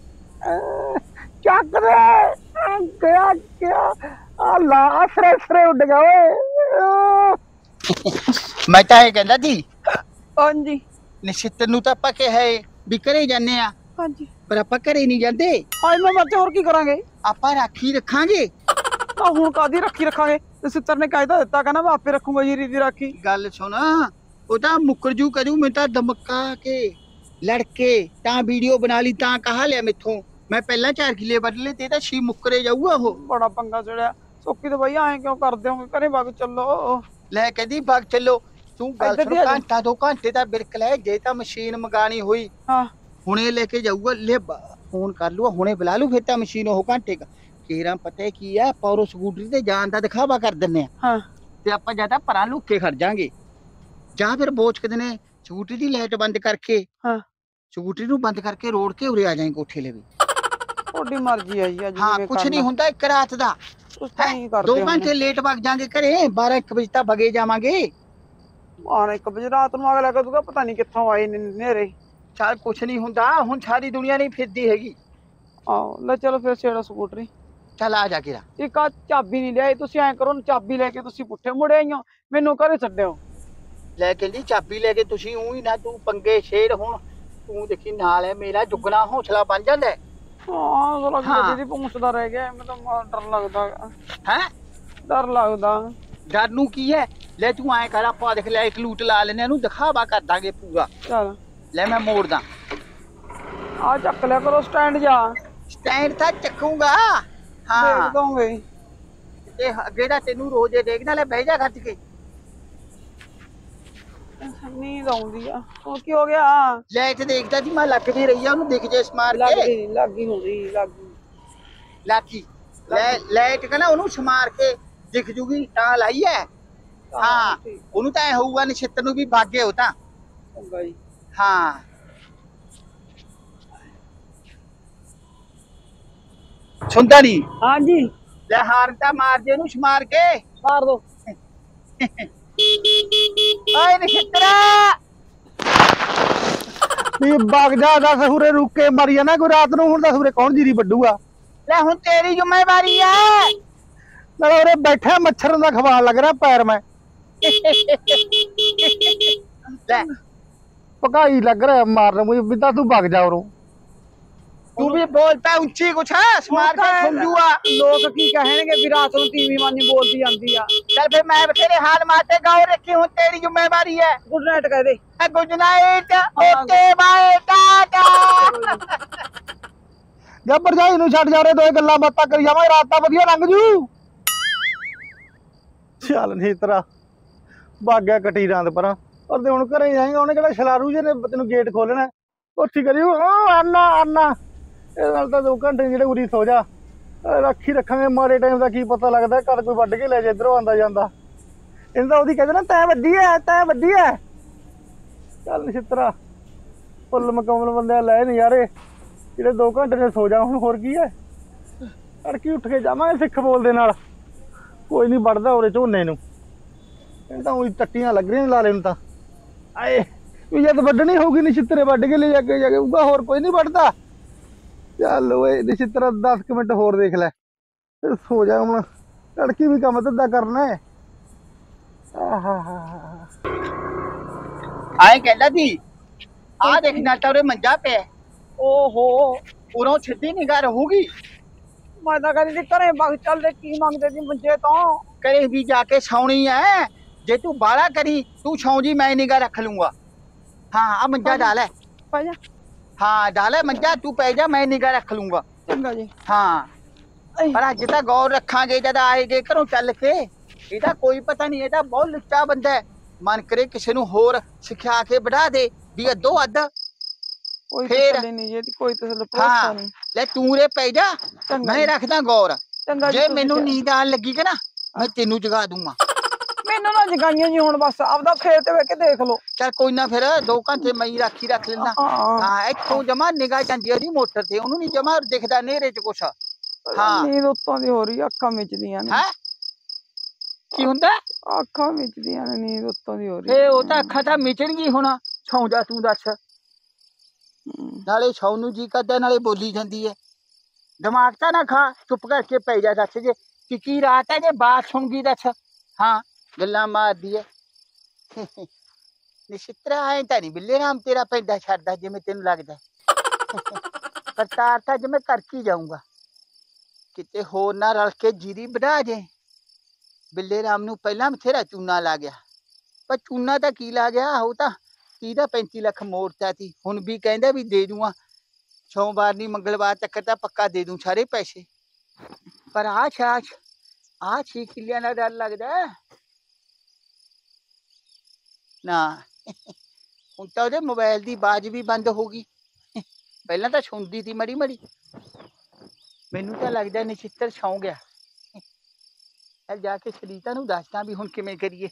ਚੱਕ ਦੇ ਗਿਆ ਗਿਆ ਆ ਲਾ ਸਰੇ ਸਰੇ ਉੱਡ ਗਿਆ ਓਏ ਮੈਂ ਤਾਂ ਇਹ ਕਹਿੰਦਾ ਸੀ ਹਾਂਜੀ ਨਿਸ਼ਚਿਤ ਨੂੰ ਤਾਂ ਆਪਾਂ ਕਿਹਾ ਹੈ ਵੀ ਘਰੇ ਜਾਂਦੇ ਆ ਹਾਂਜੀ ਪਰ ਆਪਾਂ ਘਰੇ ਨਹੀਂ ਜਾਂਦੇ ਹਾਏ ਮੈਂ ਮੱਝ ਹੋਰ ਕੀ ਕਰਾਂਗੇ ਆਪਾਂ ਰਾਖੀ ਰੱਖਾਂਗੇ ਤਾਂ ਹੁਣ ਕਾਦੀ ਰੱਖੀ ਰੱਖਾਂਗੇ ਤੇ ਸਿੱਤਰ ਨੇ ਕਾਇਦਾ ਦਿੱਤਾ ਕਹਿੰਦਾ ਮੈਂ ਆਪੇ ਰੱਖੂੰਗਾ ਜੀਰੀ ਦੀ ਰਾਖੀ ਗੱਲ ਸੁਣ ਉਹ ਤਾਂ ਮੁੱਕਰ ਜੂ ਕਰੂ ਮੈਂ ਤਾਂ ਦਮਕਾ ਕੇ ਲੜਕੇ ਤਾਂ ਵੀਡੀਓ ਬਣਾ ਲਈ ਤਾਂ ਕਹਾ ਲਿਆ ਮੈਥੋਂ ਮੈਂ ਪਹਿਲਾਂ ਚਾਰ ਕਿੱਲੇ ਵੱਢ ਲਏ ਤੇ ਤਾਂ ਛੀ ਮੁੱਕਰੇ ਜਾਊਗਾ ਉਹ ਬੜਾ ਪੰਗਾ ਚੜਿਆ ਸੋਕੀ ਤੇ ਬਈ ਐਂ ਕਿਉਂ ਕਰਦੇ ਹੋਗੇ ਘਰੇ ਵਗ ਚੱਲੋ ਲੈ ਕਹਿੰਦੀ ਬਾਗ ਚੱਲੋ ਤੂੰ ਗੱਲ ਇੱਧਰ ਸੁਣ ਦੀ ਆ ਜਾ। ਘੰਟਾ ਦੋ ਘੰਟੇ ਦਾ ਬਿਰਕ ਲੈ ਜੇ ਤਾਂ ਮਸ਼ੀਨ ਮੰਗਾਣੀ ਹੋਈ ਹਾਂ ਹੁਣੇ ਲੈ ਕੇ ਜਾਊਗਾ ਲੈ ਫੋਨ ਕਰ ਲੂ ਹੁਣੇ ਬੁਲਾ ਲੂ ਫਿਰ ਤਾਂ ਮਸ਼ੀਨ ਉਹ ਘੰਟੇ ਦਾ ਕੇਰਾਂ ਪਤਾ ਕੀ ਆ ਪੌਰੋ ਸਕੂਟਰੀ ਤੇ ਜਾਣ ਦਾ ਦਿਖਾਵਾ ਕਰ ਦਿੰਨੇ ਆ ਹਾਂ ਤੇ ਆਪਾਂ ਜਿਆਦਾ ਪਰਾਂ ਲੁੱਕੇ ਖੜ ਜਾਾਂਗੇ ਜਾਂ ਫਿਰ ਬੋਚ ਕੇ ਦਿਨੇ ਸਕੂਟਰੀ ਦੀ ਲਾਈਟ ਬੰਦ ਕਰਕੇ ਹਾਂ ਸਕੂਟਰੀ ਨੂੰ ਬੰਦ ਕਰਕੇ ਰੋੜ ਕੇ ਉਰੇ ਆ ਜਾਏ ਕੋਠੇ ਲੈ ਵੀ ਤੁਹਾਡੀ ਮਰਜ਼ੀ ਆ ਜੀ ਅੱਜ ਹਾਂ ਕੁਛ ਨਹੀਂ ਹੁੰਦਾ ਇੱਕ ਰਾਤ ਦਾ ਤੁਸੀਂ ਨਹੀਂ ਕਰਦੇ ਦੋ ਘੰਟੇ ਲੇਟ ਵਗ ਜਾਾਂਗੇ ਘਰੇ ਬਾਰਾਂ ਇੱਕ ਵਜੇ ਤੱਕ ਵਗੇ ਜਾਵਾਂਗੇ ਆਣ ਇੱਕ ਵਜੇ ਰਾਤ ਨੂੰ ਅਗਲਾ ਕਹੂਗਾ ਪਤਾ ਨਹੀਂ ਕਿੱਥੋਂ ਆਏ ਨੇ ਨੇਰੇ ਚੱਲ ਕੁਛ ਨਹੀਂ ਹੁੰਦਾ ਹੁਣ ਸਾਰੀ ਦੁਨੀਆ ਨਹੀਂ ਫਿਰਦੀ ਹੈਗੀ ਆਹੋ ਲੈ ਚਲੋ ਫਿਰ ਛੇੜੋ ਸਕੂਟਰੀ ਚੱਲ ਆ ਜਾ ਕੇ ਇੱਕ ਆ ਚਾਬੀ ਨਹੀਂ ਲਿਆਏ ਤੁਸੀਂ ਐਂ ਕਰੋ ਚਾਬੀ ਲੈ ਕੇ ਤੁਸੀਂ ਪੁੱਠੇ ਮੁੜੇ ਆਈਓ ਮੈਨੂੰ ਘਰੇ ਛੱਡਿਓ ਲੈ ਕਹਿੰਦੀ ਚਾਬੀ ਲੈ ਕੇ ਤੁਸੀਂ ਉਹੀ ਨਾ ਤੂੰ ਪੰਗੇ ਛੇੜ ਹੁਣ ਤੂੰ ਦੇਖੀ ਨਾਲ ਹੈ ਮੇਰਾ ਜੁਗਣਾ ਹੌਸਲਾ ਬਣ ਜਾਂਦਾ ਹੈ ਹਾਂ ਜ਼ਰਾ ਗੱਡੀ ਦੀ ਪਹੁੰਚਦਾ ਰਹਿ ਗਿਆ ਮੈਨੂੰ ਤਾਂ ਡਰ ਲੱਗਦਾ ਹੈ ਡਰ ਲੱਗਦਾ ਡਰ ਨੂੰ ਕੀ ਹੈ ਲੈ ਤੂੰ ਐਂ ਕਰ ਆਪਾਂ ਦੇਖ ਲੈ ਇੱਕ ਲੂਟ ਲਾ ਲੈਨੇ ਇਹਨੂੰ ਦਿਖਾਵਾ ਕਰ ਦਾਂਗੇ ਪੂਰਾ ਚੱਲ ਲੈ ਮੈਂ ਮੋੜਦਾ ਆ ਚੱਕ ਲਿਆ ਕਰੋ ਸਟੈਂਡ ਜਾ ਸਟੈਂਡ ਤਾਂ ਚੱਕੂਗਾ ਹਾਂ ਦੇਖ ਦੋਗੇ ਇਹ ਅੱਗੇ ਦਾ ਤੈਨੂੰ ਰੋਜ਼ੇ ਦੇਖਦਾ ਲੈ ਬਹਿ ਜਾ ਖੱਟ ਕੇ ਨੀਂਦ ਆਉਂਦੀ ਆ ਉਹ ਕੀ ਹੋ ਗਿਆ ਲਾਈਟ ਦੇਖਦਾ ਸੀ ਮੈਂ ਲੱਗ ਵੀ ਰਹੀ ਆ ਉਹਨੂੰ ਦਿਖ ਜੇ ਸਮਾਰ ਲੱਗ ਕੇ ਗਈ ਲੱਗ ਗਈ ਹੋਣੀ ਲੱਗ ਗਈ लाठी लाइट का ना ਉਹਨੂੰ ਸਮਾਰ ਕੇ ਦਿਖ ਜੂਗੀ ਤਾਂ ਲਾਈ ਹੈ ਹਾਂ ਉਹਨੂੰ ਤਾਂ ਐ ਹੋਊਗਾ ਨਛਿੱਤਰ ਨੂੰ ਵੀ ਭਾਗੇ ਹੋ ਤਾਂ ਚੰਗਾ ਜੀ ਹਾਂ ਸੁਣਦਾ ਨਹੀਂ ਹਾਂਜੀ ਲੈ ਹਾਰ ਤਾਂ ਮਾਰ ਦੇ ਉਹਨੂੰ ਸਮਾਰ ਕੇ ਮਾਰ ਦੋ ਓਏ ਨਛਿੱਤਰਾ ਵੀ ਵਗ ਜਾ ਦੱਸ ਹੁਰੇ ਰੁਕ ਕੇ ਮਰੀ ਜਾਣਾ ਕੋਈ ਰਾਤ ਨੂੰ ਹੁਣ ਦੱਸ ਹੁਰੇ ਕੌਣ ਜੀਰੀ ਵੱਢੂਗਾ ਲੈ ਹੁਣ ਤੇਰੀ ਜ਼ਿੰਮੇਵਾਰੀ ਹੈ ਨਾਲੇ ਉਰੇ ਬੈਠਾ ਮੱਛਰ ਦਾ ਖਵਾਣ ਲੱਗ ਰਿਹਾ ਪੈਰ ਮੈਂ ਲੈ ਭਗਾਈ ਲੱਗ ਰਿਹਾ ਮਾਰਨ ਮੈਨੂੰ ਵੀ ਤਾਂ ਤੂੰ ਵਗ ਜਾ ਉਰੋਂ ਤੂੰ ਵੀ ਬੋਲ ਪੈ ਉੱਚੀ ਕੁਛ ਸਮਾਰ ਕੇ ਸੁਣਜੂਆ ਲੋਕ ਕੀ ਕਹਿਣਗੇ ਵੀ ਰਾਤ ਨੂੰ ਤੀਵੀਂ ਮਾਨੀ ਬੋਲਦੀ ਆਂਦੀ ਆ ਚੱਲ ਫਿਰ ਮੈਂ ਬਥੇਰੇ ਹਾਲ ਮਾਰਤੇ ਗਾਉ ਰੱਖੀ ਹੁਣ ਤੇਰੀ ਜ਼ਿੰਮੇਵਾਰੀ ਹੈ ਗੁੱਡ ਨਾਈਟ ਕਹਿ ਦੇ good night okay bye tata ਜਾਂ ਭਰਜਾਈ ਨੂੰ ਛੱਡ ਜਾ ਰਹੇ ਦੋਏ ਗੱਲਾਂ ਬਾਤਾਂ ਕਰੀ ਜਾਵਾਂਗੇ ਰਾਤ ਤਾਂ ਵਧੀਆ ਲੰਘ ਜੂ ਚੱਲ ਨਹੀਂ ਤੇਰਾ ਬਾਗਿਆ ਕਟੀ ਰਾਂਦ ਪਰਾਂ ਪਰ ਤੇ ਹੁਣ ਘਰੇ ਜਾਏਗਾ ਉਹਨੇ ਕਿਹੜਾ ਛਲਾਰੂ ਜੇ ਨੇ ਤੈਨੂੰ ਗੇਟ ਖੋਲਣਾ ਉੱਠੀ ਕਰੀ ਉਹ ਆਨਾ ਆਨਾ ਇਹ ਨਾਲ ਤਾਂ ਦੋ ਘੰਟੇ ਜਿਹੜੇ ਉਰੀ ਸੋ ਜਾ ਰੱਖੀ ਰੱਖਾਂਗੇ ਮਾੜੇ ਟਾਈਮ ਦਾ ਕੀ ਪਤਾ ਲੱਗਦਾ ਕਦ ਕੋਈ ਵੱਢ ਕੇ ਲੈ ਜਾ ਇੱਧਰੋਂ ਆਂਦਾ ਜਾਂਦਾ ਇਹਨੂੰ ਤਾਂ ਉਹਦੀ ਕਹਿੰਦੇ ਨਾ ਤੈਂ ਵੱਡੀ ਐ ਤੈਂ ਵੱਡੀ ਐ ਚੱਲ ਨਛਿੱਤਰਾ ਫੁੱਲ ਮਕਾਉਣ ਬੰਦੇ ਲੈ ਨਜ਼ਾਰੇ ਜਿਹੜੇ ਦੋ ਘੰਟੇ ਨੇ ਸੋ ਜਾ ਹੁਣ ਹੋਰ ਕੀ ਐ ਤੜਕੀ ਉੱਠ ਕੇ ਜਾਵਾਂਗੇ ਸਿੱਖ ਬੋਲਦੇ ਨਾਲ ਕੋਈ ਨਹੀਂ ਵੱਢਦਾ ਉਰੇ ਝੋਨੇ ਨੂੰ ਇਹ ਤਾਂ ਉਹੀ ਟੱਟੀਆਂ ਲੱਗ ਰਹੀਆਂ ਲਾਲੇ ਨੂੰ ਤਾਂ ਆਏ ਵੀ ਜਦ ਵੱਢਣੀ ਹੋਊਗੀ ਨਛਿੱਤਰੇ ਵੱਢ ਕੇ ਲੈ ਜਾ ਕੇ ਜਾ ਕੇ ਉਗਾ ਹੋਰ ਕੋਈ ਨਹੀਂ ਵੱਢਦਾ ਚੱਲ ਓਏ ਨਛਿੱਤਰਾ ਦਸ ਕੁ ਮਿੰਟ ਹੋਰ ਦੇਖ ਲੈ ਫਿਰ ਸੋ ਜਾ ਹੁਣ ਤੜਕੀ ਵੀ ਕੰਮ ਧੰਦਾ ਕਰਨਾ ਹੈ ਆਹਾ ਆਏ ਕਹਿੰਦਾ ਸੀ ਆ ਦੇਖਣਾ ਤਾਂ ਉਰੇ ਮੰਜਾ ਪਿਆ ਓਹੋ ਉਰੋਂ ਛੱਡੀ ਨਿਗਾਹ ਰਹੂਗੀ ਮੈਂ ਤਾਂ ਕਹਿੰਦੀ ਸੀ ਘਰੇ ਬਗ ਚੱਲਦੇ ਕੀ ਮੰਗਦੇ ਸੀ ਮੰਜੇ ਤੋਂ ਕਰੇ ਵੀ ਜਾ ਕੇ ਸੌਣੀ ਐ ਜੇ ਤੂੰ ਬਾਲਾ ਕਰੀ ਤੂੰ ਸੌਂ ਜੀ ਮੈਂ ਨਿਗਾਹ ਰੱਖ ਲੂੰਗਾ हाँ आ मंजा डाल है हाँ डाल है मंजा तू पै जा मैं निगाह रख लूंगा चंगा जी हाँ पर अज तक गौर रखांगे जद आएगे घरों चल के ਇਹਦਾ ਕੋਈ ਪਤਾ ਨਹੀਂ ਇਹਦਾ ਬਹੁਤ ਲੁੱਚਾ ਬੰਦਾ ਹੈ ਮਨ ਕਰੇ ਕਿਸੇ ਨੂੰ ਹੋਰ ਸਿਖਾ ਕੇ ਵਧਾ ਦੇ ਵੀ ਅੱਧੋ ਅੱਧ ਕੋਈ ਤਸੱਲੀ ਨਹੀਂ ਜੇ ਕੋਈ ਤਸੱਲੀ ਭਰੋਸਾ ਨਹੀਂ ਲੈ ਤੂੰ ਰੇ ਪੈ ਜਾ ਮੈਂ ਰੱਖਦਾ ਗੌਰ ਜੇ ਮੈਨੂੰ ਨੀਂਦ ਆਣ ਲੱਗੀ ਕਿ ਨਾ ਮੈਂ ਤੈਨੂੰ ਜਗਾ ਦੂੰਗਾ ਮੈਨੂੰ ਨਾ ਜਗਾਈਆਂ ਜੀ ਹੁਣ ਬਸ ਆਪਦਾ ਫੇਰ ਤੇ ਵੇਖ ਕੇ ਦੇਖ ਲੋ ਚੱਲ ਕੋਈ ਨਾ ਫਿਰ ਦੋ ਘੰਟੇ ਮੈਂ ਰਾਖੀ ਰੱਖ ਲੈਂਦਾ ਹਾਂ ਇੱਥੋਂ ਜਮਾ ਨਿਗਾਹ ਜਾਂਦੀ ਉਹਦੀ ਮੋਟਰ ਤੇ ਉਹਨੂੰ ਨਹੀਂ ਜਮਾ ਦਿਖਦਾ ਨੇਰੇ ਚ ਕੁਛ ਹਾਂ ਨੀਂਦ ਉੱਤੋਂ ਦੀ ਹੋ ਰਹੀ ਅੱਖਾਂ ਮਿਚਦੀਆਂ ਨੇ ਹੈ ਕੀ ਹੁੰਦਾ ਅੱਖਾਂ ਮਿਚਦੀਆਂ ਨੇ ਨੀਂਦ ਉੱਤੋਂ ਦੀ ਹੋ ਰਹੀ ਫੇ ਉਹ ਤਾਂ ਅੱਖਾਂ ਤਾਂ ਮਿਚਣਗੀ ਹੁਣ ਸੌਂ ਜਾ ਤੂੰ ਦੱਸ ਨਾਲੇ ਸੌਂ ਨੂੰ ਜੀ ਕਰਦਾ ਨਾਲੇ ਬੋਲੀ ਜਾਂਦੀ ਹੈ ਦਿਮਾਗ ਤਾਂ ਨਾ ਖਾ ਚੁੱਪ ਕਰਕੇ ਪੈ ਜਾ ਦੱਸ ਜੇ ਕਿ ਕੀ ਰਾਤ ਹੈ ਜੇ ਬਾਤ ਸੁਣ ਗਈ ਦੱਸ ਹਾਂ ਗੱਲਾਂ ਮਾਰਦੀ ਹੈ ਨਛਿੱਤਰਾ ਐ ਤਾਂ ਨਹੀਂ ਬਿੱਲੇ ਰਾਮ ਤੇਰਾ ਪੈਂਦਾ ਛੱਡਦਾ ਜਿਵੇਂ ਤੈਨੂੰ ਲੱਗਦਾ ਕਰਤਾਰ ਤਾਂ ਜਿਵੇਂ ਕਰ ਕੀ ਜਾਊਂਗਾ ਕਿਤੇ ਹੋਰ ਨਾ ਰਲ ਕੇ ਜੀਰੀ ਵਧਾ ਜੇ ਬਿੱਲੇ ਰਾਮ ਨੂੰ ਪਹਿਲਾਂ ਬਥੇਰਾ ਚੂਨਾ ਲਾ ਗਿਆ ਪਰ ਚੂਨਾ ਤਾਂ ਕੀ ਲਾ ਗਿਆ ਉਹ ਤਾਂ ਤੀਹ ਦਾ ਪੈਂਤੀ ਲੱਖ ਮੋੜਤਾ ਸੀ ਹੁਣ ਵੀ ਕਹਿੰਦਾ ਵੀ ਦੇ ਦੂੰਗਾ ਸੋਮਵਾਰ ਨਹੀਂ ਮੰਗਲਵਾਰ ਤੱਕ ਤਾਂ ਪੱਕਾ ਦੇ ਦੂੰ ਸਾਰੇ ਪੈਸੇ ਪਰ ਆ ਛਾਛ ਆ ਛੇ ਕਿੱਲਿਆਂ ਦਾ ਡਰ ਲੱਗਦਾ ਨਾ ਹੁਣ ਤਾਂ ਉਹਦੇ ਮੋਬਾਈਲ ਦੀ ਆਵਾਜ਼ ਵੀ ਬੰਦ ਹੋ ਗਈ ਪਹਿਲਾਂ ਤਾਂ ਸੁਣਦੀ ਸੀ ਮੜੀ ਮੜੀ ਮੈਨੂੰ ਤਾਂ ਲੱਗਦਾ ਨਛਿੱਤਰ ਸੌਂ ਗਿਆ ਚੱਲ ਜਾ ਕੇ ਸੁਨੀਤਾ ਨੂੰ ਦੱਸਦਾ ਵੀ ਹੁਣ ਕਿਵੇਂ ਕਰੀਏ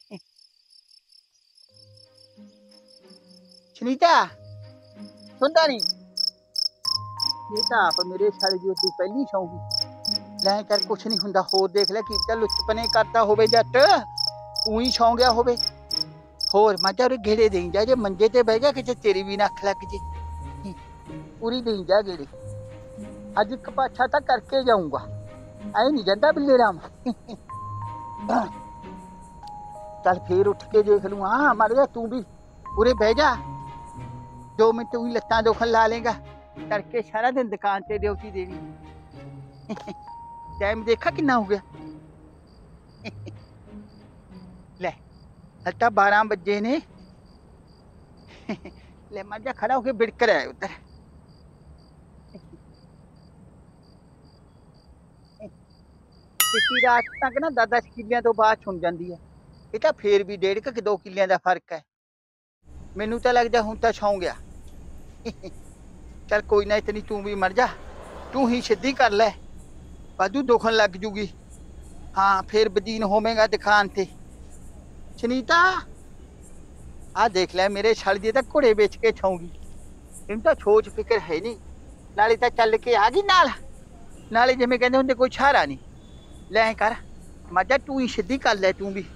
ਸੁਨੀਤਾ ਸੁਣਦਾ ਨਹੀਂ ਇਹ ਤਾਂ ਆਪ ਮੇਰੇ ਸਾਲੇ ਦੀ ਤੂੰ ਪਹਿਲੀ ਸੌਂ ਗਈ ਲੈ ਕਰ ਕੁਛ ਨਹੀਂ ਹੁੰਦਾ ਹੋਰ ਦੇਖ ਲੈ ਕੀ ਤਾਂ ਲੁੱਚਪਨੇ ਕਰਦਾ ਹੋਵੇ ਜੱਟ ਉਹੀ ਸੌਂ ਗਿਆ ਹੋਵੇ ਹੋਰ ਮਾਝਾ ਉਰੇ ਗੇੜੇ ਦੇਈ ਜਾ ਜੇ ਮੰਜੇ ਤੇ ਬਹਿ ਗਿਆ ਕਿਤੇ ਤੇਰੀ ਵੀ ਨਾ ਅੱਖ ਲੱਗ ਜੇ ਪੂਰੀ ਦੇਈ ਜਾ ਗੇੜੇ ਅੱਜ ਇੱਕ ਪਾਛਾ ਤਾਂ ਕਰਕੇ ਜਾਊਂਗਾ ਐ ਨਹੀਂ ਜਾਂਦਾ ਬਿੱਲੇ ਰਾਮ ਚੱਲ ਫੇਰ ਉੱਠ ਕੇ ਦੇਖ ਲੂੰ ਹਾਂ ਮਰ ਜਾ ਤੂੰ ਵੀ ਉਰੇ ਬਹਿ ਜਾ ਦੋ ਮਿੰਟ ਤੂੰ ਲੱਤਾਂ ਦੁਖਣ ਲਾ ਲੇਗਾ ਕਰਕੇ ਸਾਰਾ ਦਿਨ ਦੁਕਾਨ ਤੇ ਡਿਊਟੀ ਦੇਣੀ ਟਾਈਮ ਦੇਖਾ ਕਿੰਨਾ ਹੋ ਗਿਆ ਲੈ हल तो बारह बजे ने ले मजा खड़ा होके बिड़क रहा है उधर पिछली रात तक ना दस दस किलियां तो बाद सुन जाती है ये तो फिर भी डेढ़ के दो किलियां का फर्क है मैनू तो लगता हूँ तो सौ गया चल कोई ना इतनी तू भी मर जा तू ही सीधी कर ले वाधू दुखन लग जूगी। हाँ फिर बदीन होवेगा दुकान ते। सुनीता आ देख ले मेरे छल जी तो घोड़े बेच के छाऊंगी। इन तो सोच फिक्र है नहीं, नाले तो चल के आ गई नाल, नाले जिमें कहते होंगे कोई सहारा नहीं। ले कर मजा तू ही सीधी कर ले तू भी।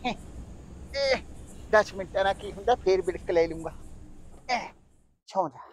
दस मिनट ना की होंगे फिर बिल्क ले लूंगा। सौ जा।